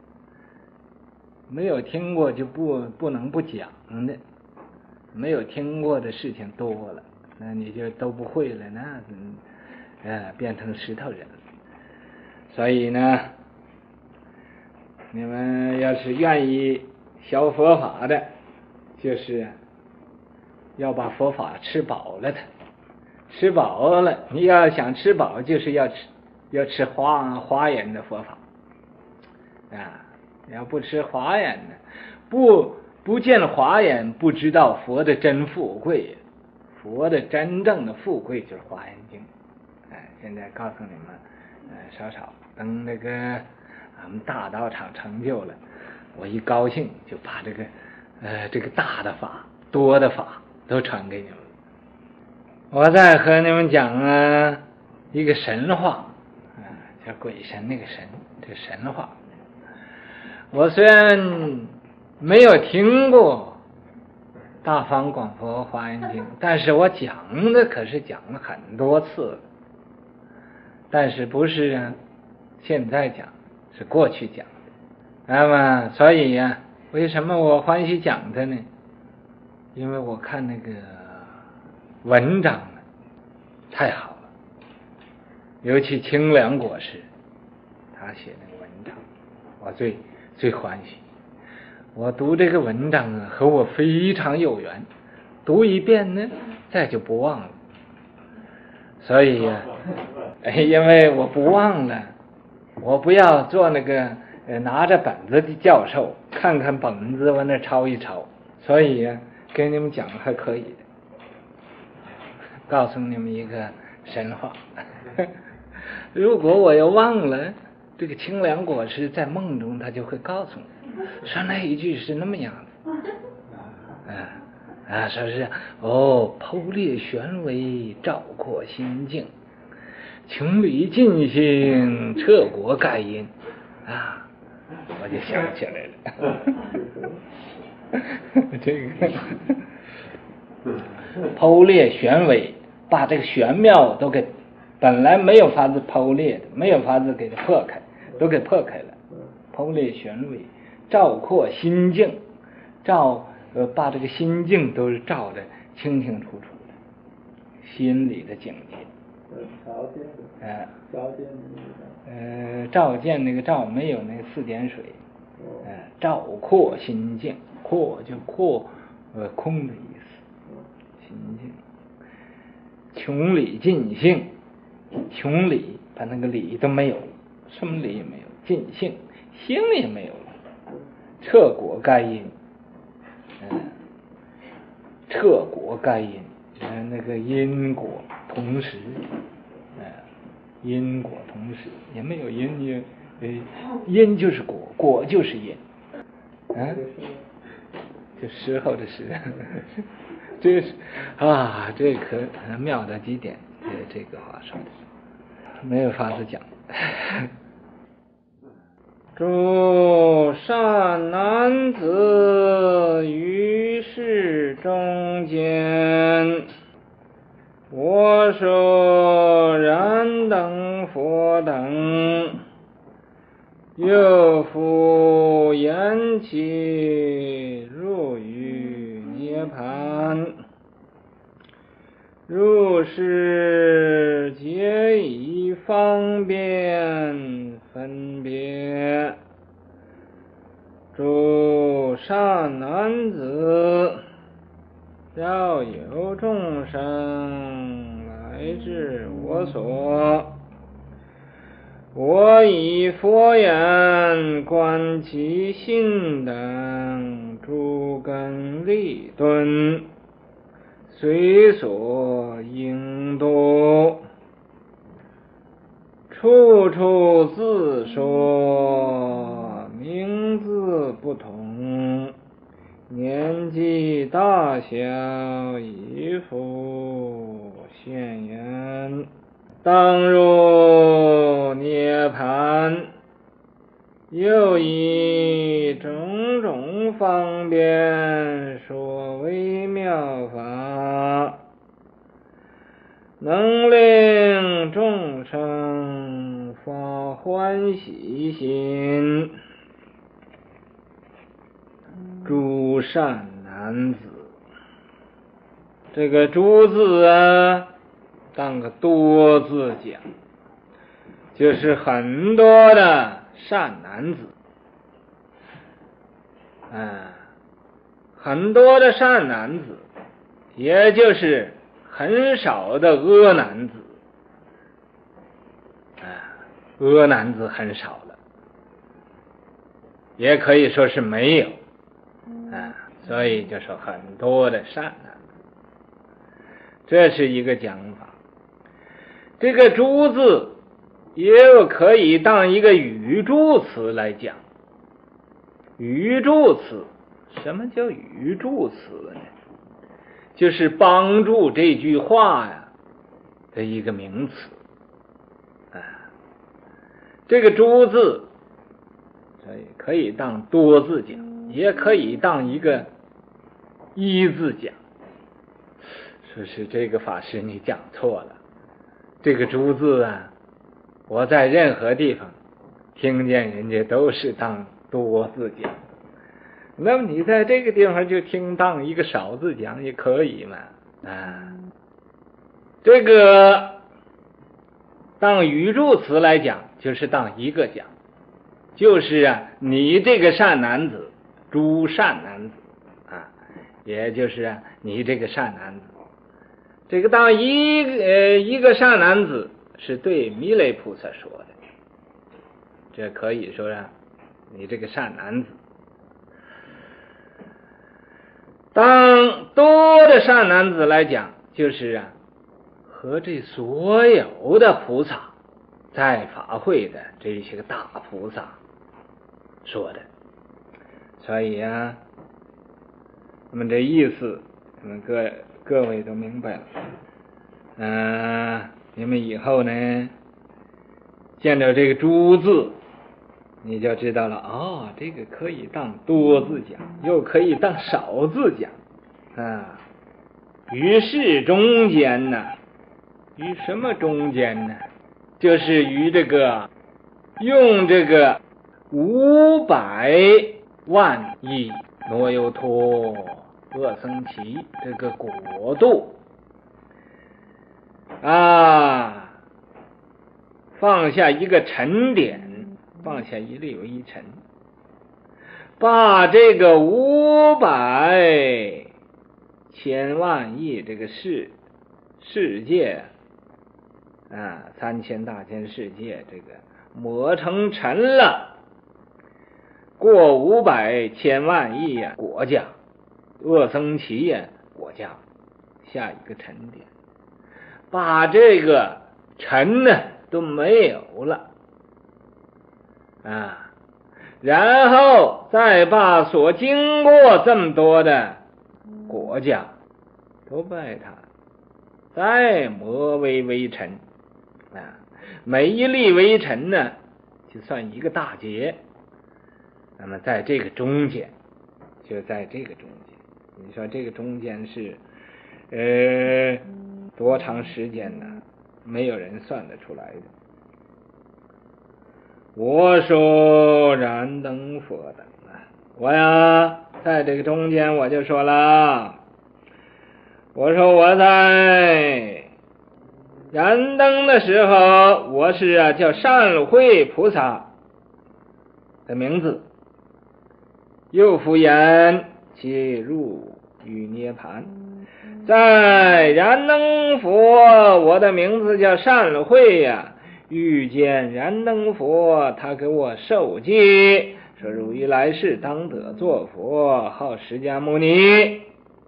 没有听过就不不能不讲的，没有听过的事情多了，那你就都不会了，那呃变成石头人了。所以呢，你们要是愿意学佛法的，就是要把佛法吃饱了的。吃饱了，你要想吃饱，就是要吃要吃华华严的佛法啊！要不吃华严的，不不见华严，不知道佛的真富贵。佛的真正的富贵就是华严经。哎，现在告诉你们，呃，少少等那个俺们大道场成就了，我一高兴就把这个呃这个大的法、多的法都传给你们。我再和你们讲啊一个神话啊，叫鬼神那个神，这个神话。我虽然没有听过《大方广佛华严经》，但是我讲的可是讲了很多次了。但是不是现在讲，是过去讲的。那么所以呀、啊，为什么我欢喜讲它呢？因为我看那个文章太好了，尤其清凉果师他写那个文章，我最最欢喜。我读这个文章啊，和我非常有缘，读一遍呢，再就不忘了。所以呀、啊，因为我不忘了，我不要做那个呃拿着本子的教授，看看本子往那抄一抄。所以呀、啊，跟你们讲还可以的。告诉你们一个神话，如果我要忘了，这个清凉果师在梦中他就会告诉我，说那一句是那么样子，啊啊，说是哦，剖裂玄微，照阔心境，情理尽兴，彻果盖因，啊，我就想起来了，这个。剖裂玄微，把这个玄妙都给本来没有法子剖裂的，没有法子给它破开，都给破开了。剖裂玄微，照阔心境，照呃把这个心境都是照的清清楚楚的，心里的境界。照见的，哎，照见的，呃，照见那个照没有那个四点水，哎，照阔心境，阔就阔呃空的意思。 穷理尽性，穷理把那个理都没有了，什么理也没有，尽性，性也没有了，彻果该因，嗯，彻果该因，嗯，那个因果同时，嗯，因果同时，也没有因因，呃，因就是果，果就是因，啊，就时候的时，这是啊，这可妙到极点，这这个话说的没有法子讲。诸善男子于世中间，我说然等佛等，又复言其入于涅盘，入世皆以方便分别。诸善男子，要有众生来至我所，我以佛言观其心等诸根利钝，随所应度，处处自说，名字不同，年纪大小亦复现言。当入涅盘，又以种种方便说微妙法，能令众生发欢喜心。诸善男子，这个诸字啊，当个多字讲，就是很多的善男子，啊，很多的善男子，也就是很少的恶男子，啊，恶男子很少了，也可以说是没有，啊，所以就说很多的善男子，这是一个讲法。这个诸字也有可以当一个语助词来讲。语助词，什么叫语助词呢？就是帮助这句话呀的一个名词。啊，这个诸字所以可以当多字讲，也可以当一个一字讲。说是这个法师你讲错了，这个诸字啊，我在任何地方听见人家都是当多字讲，那么你在这个地方就听当一个少字讲也可以嘛。啊，这个当语助词来讲，就是当一个讲，就是啊，你这个善男子，诸善男子啊，也就是啊，你这个善男子，这个当一个呃一个善男子是对弥勒菩萨说的，这可以说啊，你这个善男子。当多的善男子来讲，就是啊，和这所有的菩萨在法会的这些个大菩萨说的，所以啊，那么这意思，可能各各位都明白了。嗯、呃，你们以后呢，见到这个诸字，你就知道了，哦，这个可以当多字讲，又可以当少字讲啊。于是中间呢，于什么中间呢？就是于这个用这个五百万亿罗尤托厄僧祇这个国度啊，放下一个尘点，放下一粒微尘，把这个五百千万亿这个世世界啊，三千大千世界这个磨成尘了，过五百千万亿呀、啊、国家，鄂僧祇呀国家下一个沉淀，把这个尘呢都没有了啊，然后再把所经过这么多的国家都拜它再磨为微尘啊，每一粒微尘呢就算一个大劫，那么在这个中间，就在这个中间，你说这个中间是呃多长时间呢？没有人算得出来的。我说燃灯佛等啊，我呀在这个中间我就说了，我说我在燃灯的时候，我是啊叫善慧菩萨的名字，又复言其入于涅盘。在燃灯佛，我的名字叫善慧呀、啊，遇见燃灯佛，他给我授记，说汝于来世当得作佛，号释迦牟尼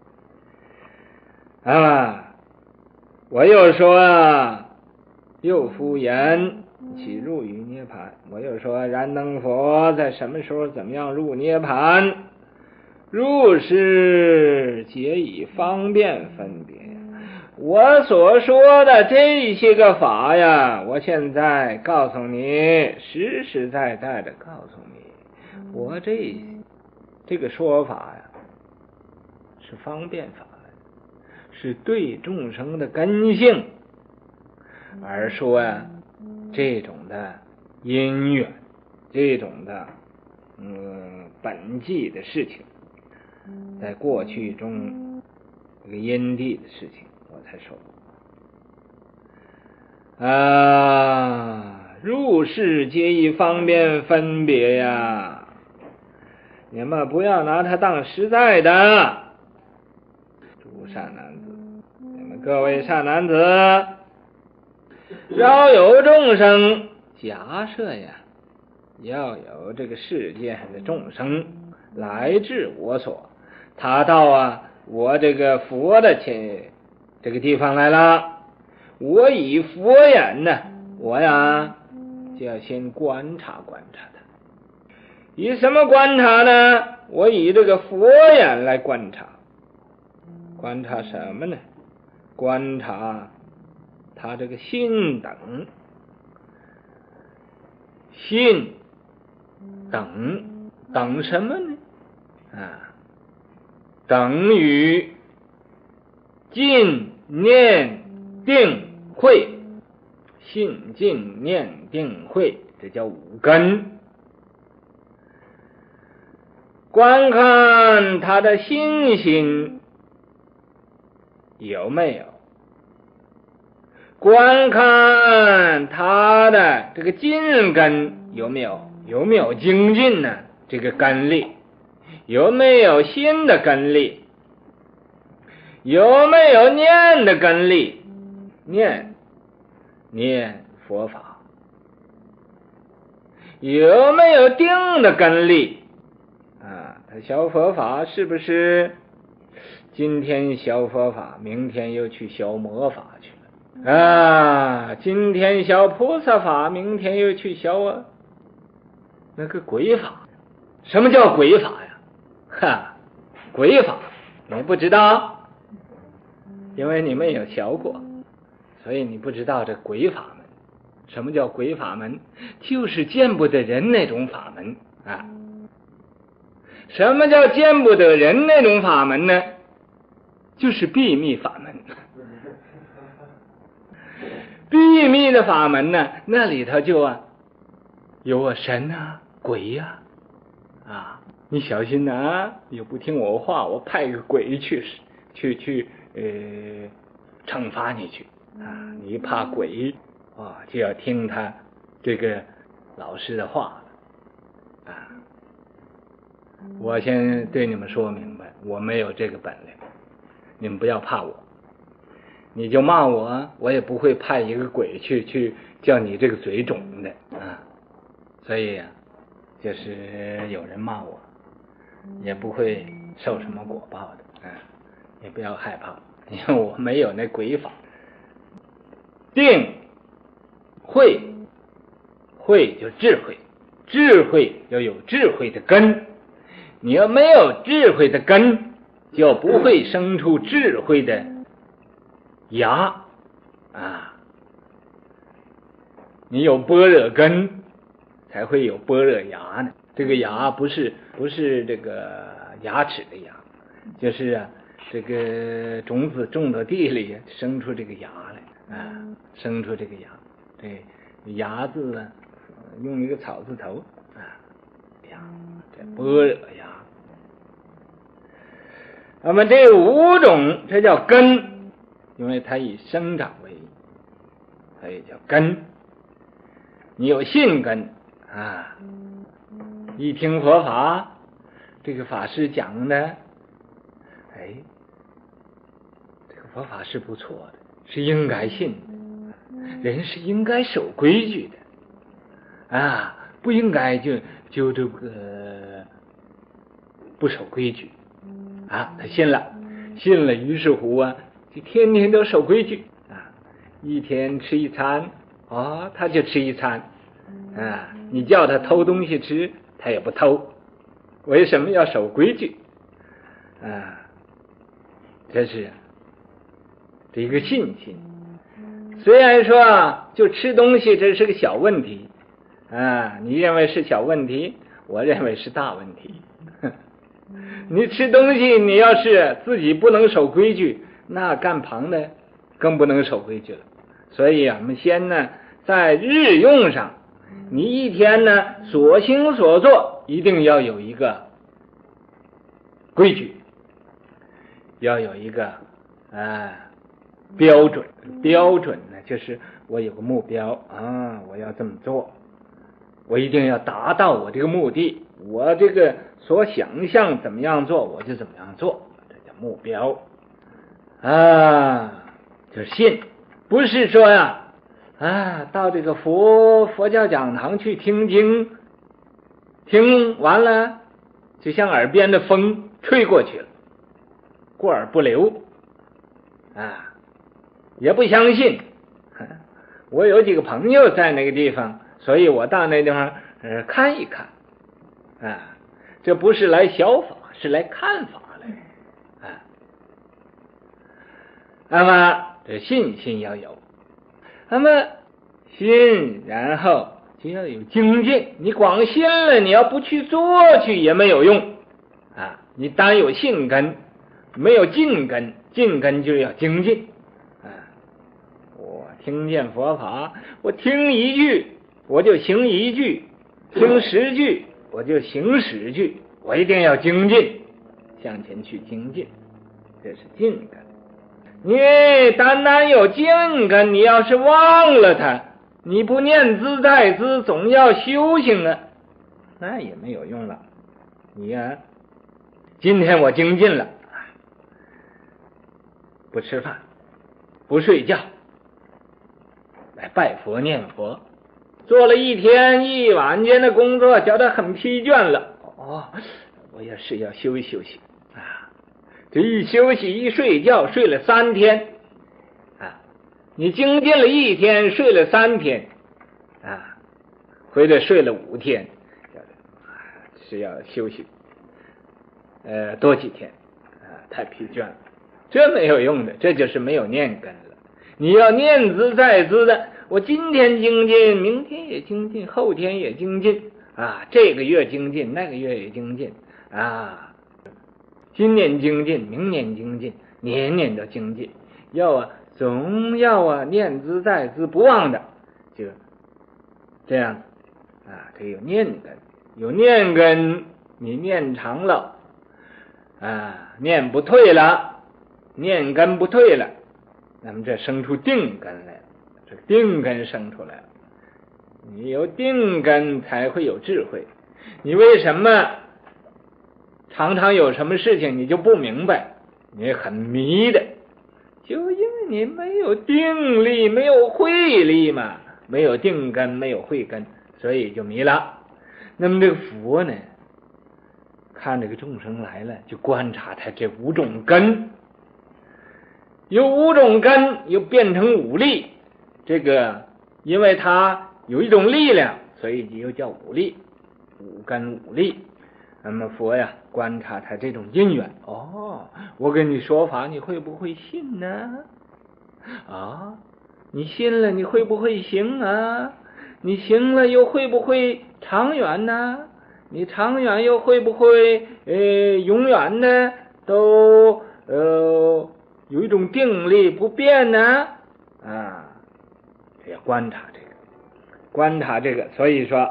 啊。我又说啊，又复言其入于涅盘，我又说燃灯佛在什么时候怎么样入涅盘，入是皆以方便分别。我所说的这些个法呀，我现在告诉你，实实在在的告诉你，我这这个说法呀是方便法，是对众生的根性而说呀，这种的因缘，这种的嗯本际的事情，在过去中这个因地的事情，我才说啊，入世皆以方便分别呀，你们不要拿它当实在的。诸善男子，你们各位善男子，要有众生，假设呀，要有这个世界上的众生来至我所，他到啊我这个佛的前这个地方来了，我以佛眼呢，我呀就要先观察观察他。以什么观察呢？我以这个佛眼来观察。观察什么呢？观察他这个心等，心等等什么呢？啊，等于静念定慧，信静念定慧，这叫五根。观看他的心性有没有，观看他的这个精根有没有，有没有精进呢？这个根力有没有心的根力，有没有念的根力，念念佛法，有没有定的根力啊？他学佛法是不是今天学佛法，明天又去学魔法去了啊？今天学菩萨法，明天又去学啊那个鬼法。什么叫鬼法呀？哈，鬼法你不知道，因为你们有学过，所以你不知道这鬼法门。什么叫鬼法门？就是见不得人那种法门啊。什么叫见不得人那种法门呢？就是秘密法门。秘密的法门呢，那里头就啊有啊神啊鬼呀 啊, 啊你小心呐、啊，你不听我话，我派个鬼去去去呃惩罚你去啊！你怕鬼啊，就要听他这个老师的话了啊！我先对你们说明白，我没有这个本领，你们不要怕我。 你就骂我，我也不会派一个鬼去去叫你这个嘴肿的啊。所以呀、啊，就是有人骂我，也不会受什么果报的啊，也不要害怕，因为我没有那鬼法。定慧，慧就智慧，智慧要有智慧的根，你要没有智慧的根，就不会生出智慧的芽啊。你有般若根，才会有般若芽呢。这个芽不是不是这个牙齿的牙，就是啊，这个种子种到地里，生出这个芽来啊，生出这个芽。对，芽字呢，用一个草字头啊，芽，这般若芽。那么这五种，这叫根，因为它以生长为宜，所以叫根。你有信根啊，一听佛法，这个法师讲的，哎，这个佛法是不错的，是应该信的，人是应该守规矩的啊，不应该就就这个不守规矩啊。他信了，信了，于是乎啊，就天天都守规矩啊，一天吃一餐。哦，他就吃一餐啊！你叫他偷东西吃，他也不偷。为什么要守规矩啊？这是这一个信心。虽然说啊，就吃东西这是个小问题啊，你认为是小问题，我认为是大问题。你吃东西，你要是自己不能守规矩，那干旁的更不能守规矩了。所以啊，我们先呢，在日用上，你一天呢所行所做，一定要有一个规矩，要有一个啊标准。标准呢，就是我有个目标啊，我要这么做，我一定要达到我这个目的，我这个所想象怎么样做，我就怎么样做，这叫目标啊，就是信。不是说呀，啊，到这个佛佛教讲堂去听经，听完了，就像耳边的风吹过去了，过耳不留，啊，也不相信。我有几个朋友在那个地方，所以我到那地方呃看一看，啊，这不是来效法，是来看法来，啊，那么。这信心要有，那么信，然后就要有精进。你光信了，你要不去做去也没有用啊！你单有信根，没有进根，进根就要精进啊！我听见佛法，我听一句我就行一句，听十句我就行十句，我一定要精进，向前去精进，这是进根。你单单有静根，你要是忘了它，你不念兹在兹，总要修行啊，那也没有用了。你呀、啊，今天我精进了，不吃饭，不睡觉，来拜佛念佛，做了一天一晚间的工作，觉得很疲倦了。哦，我也是要休息休息啊。这一休息一睡觉，睡了三天啊！你精进了一天，睡了三天啊，或者睡了五天，是要休息呃多几天啊，太疲倦了，这没有用的，这就是没有念根了。你要念兹在兹的，我今天精进，明天也精进，后天也精进啊，这个月精进，那个月也精进啊。今年精进，明年精进，年年都精进，要啊，总要啊，念兹在兹不忘的，就这样啊，这有念根，有念根，你念长了啊，念不退了，念根不退了，那么这生出定根来了，这定根生出来了，你有定根才会有智慧。你为什么常常有什么事情你就不明白，你很迷的，就因为你没有定力，没有慧力嘛，没有定根，没有慧根，所以就迷了。那么这个佛呢，看这个众生来了，就观察他这五种根，有五种根又变成五力，这个因为它有一种力量，所以又叫五力，五根五力。那么佛呀，观察他这种因缘，哦，我跟你说法，你会不会信呢？啊，你信了，你会不会行啊？你行了，又会不会长远呢？你长远又会不会呃永远呢？都呃有一种定力不变呢？啊，这要观察这个，观察这个，所以说。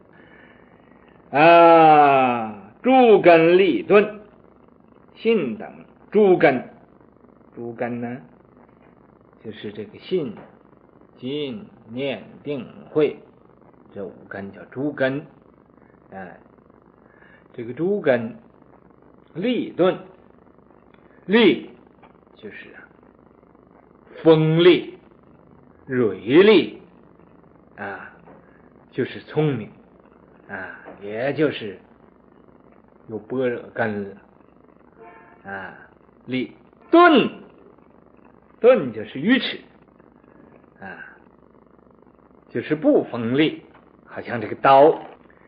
啊，诸根利钝，信等诸根，诸根呢，就是这个信、心、念、定、慧，这五根叫诸根。哎，这个诸根利钝，利就是啊，锋利、锐利啊，就是聪明。啊，也就是有般若根了啊。利钝，钝就是愚痴啊，就是不锋利，好像这个刀，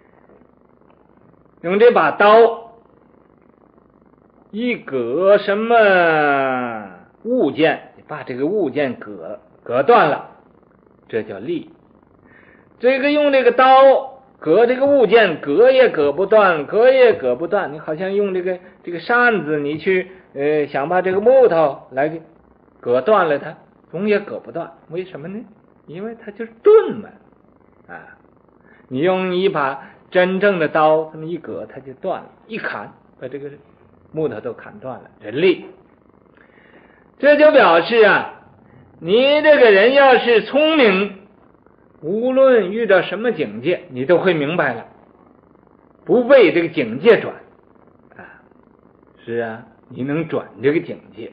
用这把刀一割什么物件，把这个物件割割断了，这叫利。这个用这个刀割这个物件，割也割不断，割也割不断。你好像用这个这个扇子，你去呃想把这个木头来割断了它，总也割不断。为什么呢？因为它就是钝嘛，啊，你用一把真正的刀，这么一割，它就断了，一砍把这个木头都砍断了，这利。这就表示啊，你这个人要是聪明，无论遇到什么境界，你都会明白了，不被这个境界转啊。是啊，你能转这个境界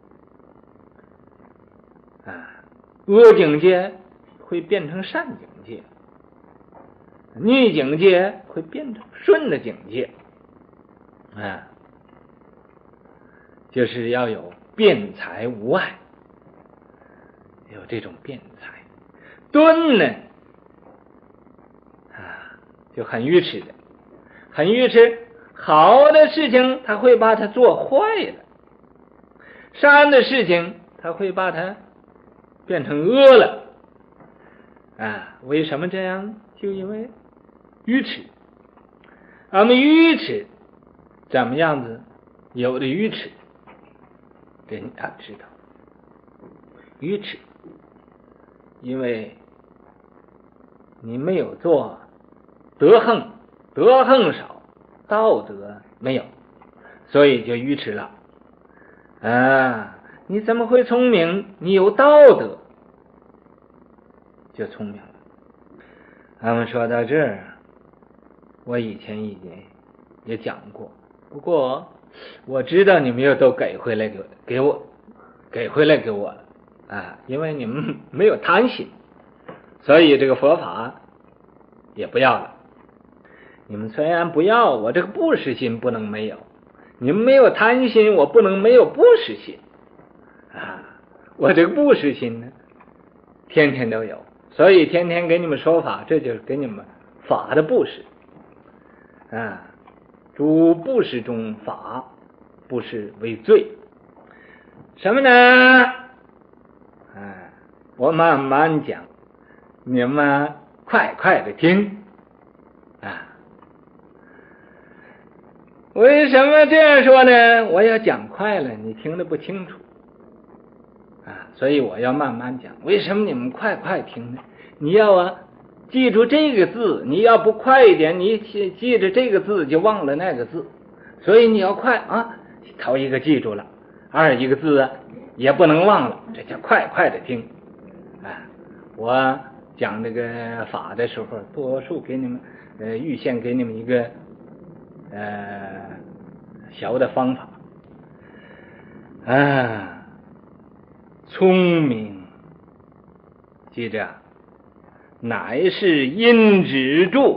啊，恶境界会变成善境界，逆境界会变成顺的境界啊，就是要有辩才无碍，有这种辩才。钝呢啊，就很愚痴的，很愚痴。好的事情他会把它做坏了，善的事情他会把它变成恶了啊。为什么这样？就因为愚痴。那么愚痴怎么样子？有的愚痴这你要知道，愚痴因为你没有做德行，德行少，道德没有，所以就愚痴了啊。你怎么会聪明？你有道德就聪明了。咱们说到这儿，我以前已经也讲过，不过我知道你们又都给回来给给我给回来给我了啊，因为你们没有贪心，所以这个佛法也不要了。你们虽然不要，我这个布施心不能没有，你们没有贪心，我不能没有布施心啊。我这个布施心呢，天天都有，所以天天给你们说法，这就是给你们法的布施啊。诸布施中法，布施为最。什么呢？哎，我慢慢讲，你们快快的听啊。为什么这样说呢？我要讲快了，你听得不清楚啊，所以我要慢慢讲。为什么你们快快听呢？你要啊记住这个字，你要不快一点，你记记着这个字就忘了那个字，所以你要快啊，头一个记住了，二一个字啊也不能忘了，这叫快快的听啊。我讲这个法的时候，多数给你们呃预先给你们一个呃小的方法啊。 聪明。记着，乃是因之助，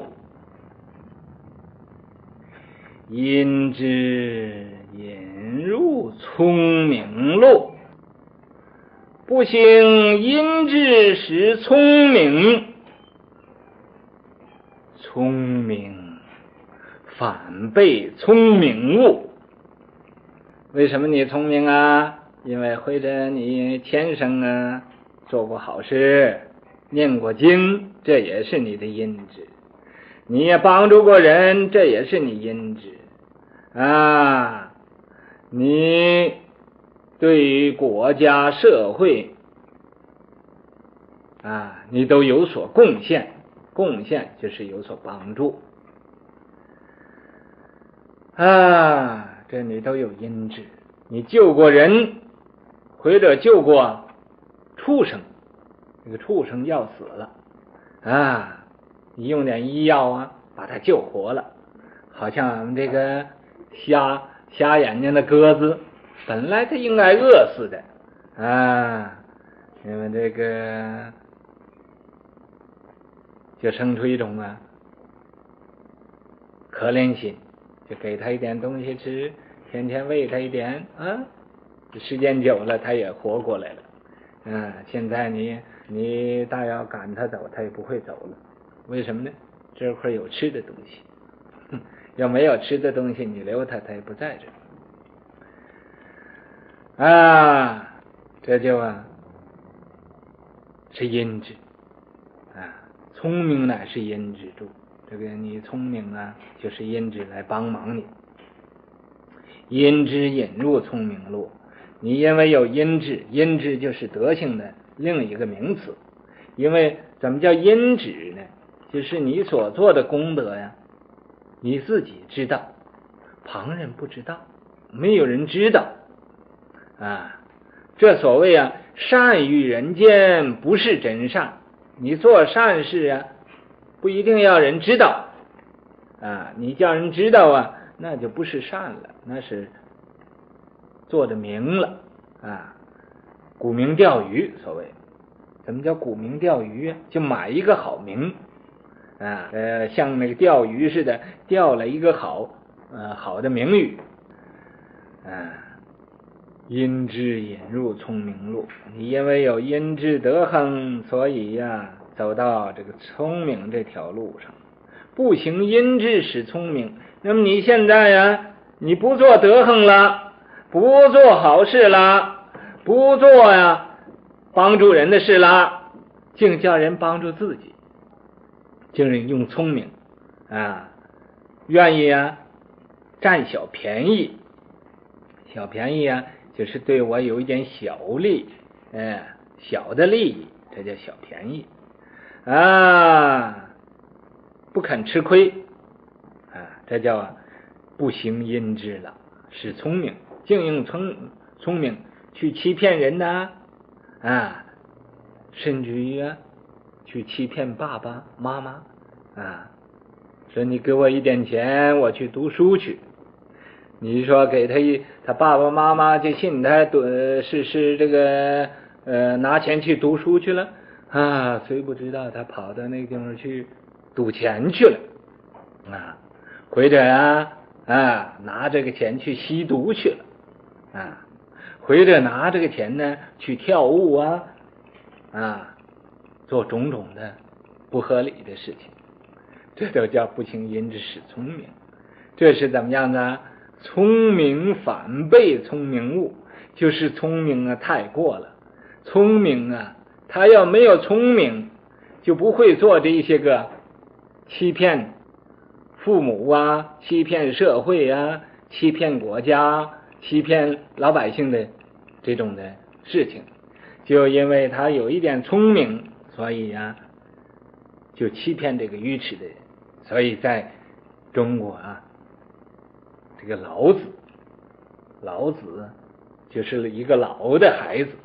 因之引入聪明路。不行因之使聪明，聪明反被聪明误。为什么你聪明啊？因为或者你天生啊做过好事，念过经，这也是你的因之。你也帮助过人，这也是你因之啊。你对于国家社会啊，你都有所贡献，贡献就是有所帮助啊，这你都有因之。你救过人，或者救过畜生，这个畜生要死了啊，你用点医药啊把它救活了。好像我们这个瞎瞎眼睛的鸽子，本来它应该饿死的啊，因为这个就生出一种啊可怜心，就给他一点东西吃，天天喂他一点啊，时间久了他也活过来了。嗯，现在你你大要赶他走，他也不会走了。为什么呢？这块有吃的东西，要没有吃的东西，你留他，他也不在这啊。这就啊是因之啊，聪明乃是因之助。这个你聪明啊，就是因之来帮忙你，因之引入聪明路。你因为有因之，因之就是德行的另一个名词。因为怎么叫因之呢？就是你所做的功德呀，你自己知道，旁人不知道，没有人知道啊。这所谓啊，善于人间不是真善。你做善事啊，不一定要人知道啊，你叫人知道啊，那就不是善了，那是做的名了啊，沽名钓誉。所谓什么叫沽名钓誉啊？就买一个好名啊，呃，像那个钓鱼似的，钓了一个好呃好的名誉啊。因之引入聪明路，你因为有因之德行，所以呀走到这个聪明这条路上。不行因之使聪明，那么你现在呀，你不做德行了，不做好事了，不做呀帮助人的事了，竟叫人帮助自己，竟用聪明啊，愿意啊占小便宜。小便宜啊，就是对我有一点小利，哎，小的利益，这叫小便宜啊，不肯吃亏啊，这叫啊不行因之了，是聪明，竟用聪聪明去欺骗人呐啊，甚至于啊去欺骗爸爸妈妈啊，说你给我一点钱，我去读书去。你说给他一，他爸爸妈妈就信他，呃，是是这个呃拿钱去读书去了啊，谁不知道他跑到那个地方去赌钱去了啊，或者啊啊拿这个钱去吸毒去了啊，或者拿这个钱呢去跳舞啊啊，做种种的不合理的事情，这都叫不行因之使聪明。这是怎么样呢？聪明反被聪明误，就是聪明啊太过了。聪明啊，他要没有聪明，就不会做这些个欺骗父母啊，欺骗社会啊，欺骗国家，欺骗老百姓的这种的事情。就因为他有一点聪明，所以啊就欺骗这个愚痴的人。所以在中国啊，这个老子，老子就是一个老的孩子，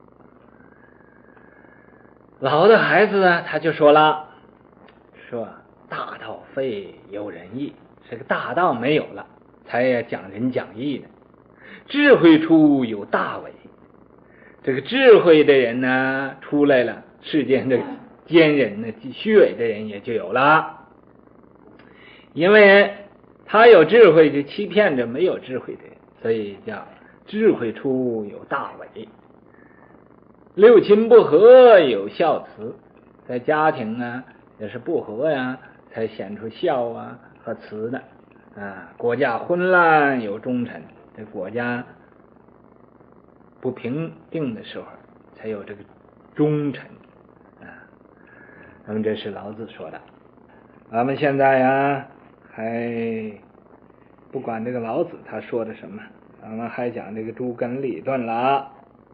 老的孩子呢，他就说了，说大道废，有仁义，这个大道没有了，才讲仁讲义呢。智慧出有大伪， 这个智慧的人呢出来了，世间的奸人呢、虚伪的人也就有了。因为他有智慧，就欺骗着没有智慧的人，所以叫智慧出有大伪。六亲不和有孝慈，在家庭啊也是不和呀，才显出孝啊和慈的啊。国家混乱有忠臣，这国家不平定的时候才有这个忠臣啊。那么这是老子说的。咱们现在呀还不管这个老子他说的什么，咱们还讲这个诸根理论了。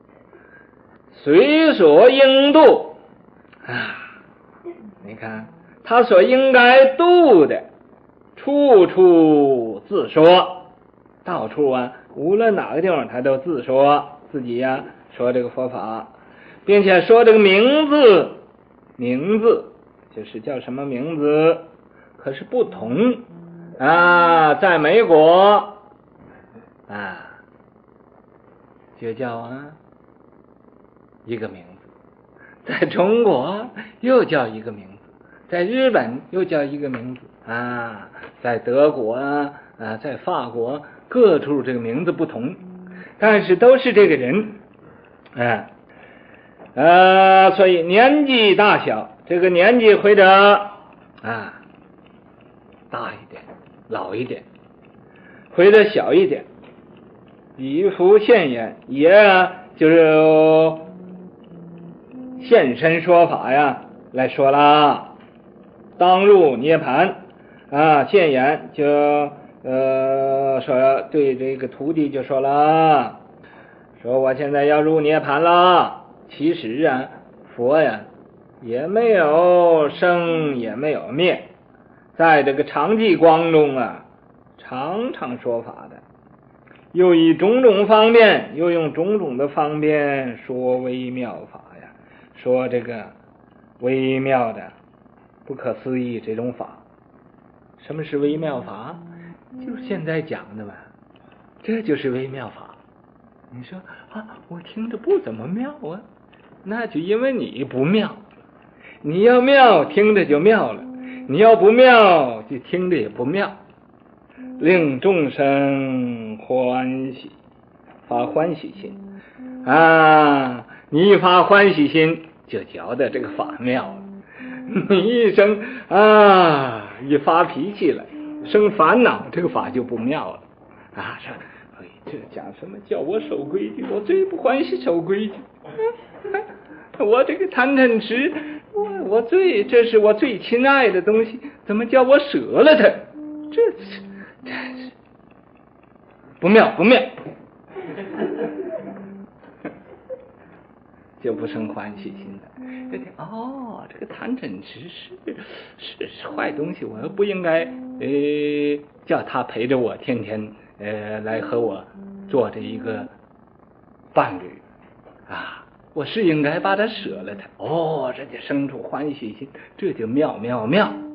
随所应度啊，你看他所应该度的，处处自说，到处啊，无论哪个地方他都自说自己呀、啊，说这个佛法，并且说这个名字，名字就是叫什么名字，可是不同啊，在美国啊，就叫啊一个名字，在中国又叫一个名字，在日本又叫一个名字啊，在德国啊，啊在法国各处这个名字不同，但是都是这个人，啊，呃，所以年纪大小，这个年纪或者啊大一点、老一点，或者小一点，以弗现言，也就是现身说法呀，来说啦，当入涅盘啊，现言就呃说对这个徒弟就说了，说我现在要入涅盘了。其实啊，佛呀也没有生也没有灭，在这个常寂光中啊，常常说法的，又以种种方便，又用种种的方便说微妙法呀，说这个微妙的不可思议这种法。什么是微妙法？就是现在讲的嘛，这就是微妙法。你说啊，我听着不怎么妙啊，那就因为你不妙。你要妙，听着就妙了；你要不妙，就听着也不妙。令众生欢喜，发欢喜心啊！你一发欢喜心，就觉得这个法妙了。你一生啊，一发脾气了，生烦恼，这个法就不妙了啊！说，哎，这讲什么叫我守规矩？我最不欢喜守规矩。我这个贪嗔痴，我我最这是我最亲爱的东西，怎么叫我舍了它？这是这是不妙不妙，就不生欢喜心的。哦，这个贪嗔痴是是是坏东西，我又不应该呃叫他陪着我天天呃来和我做这一个伴侣啊，我是应该把它舍了它。哦，这就生出欢喜心，这就妙妙妙。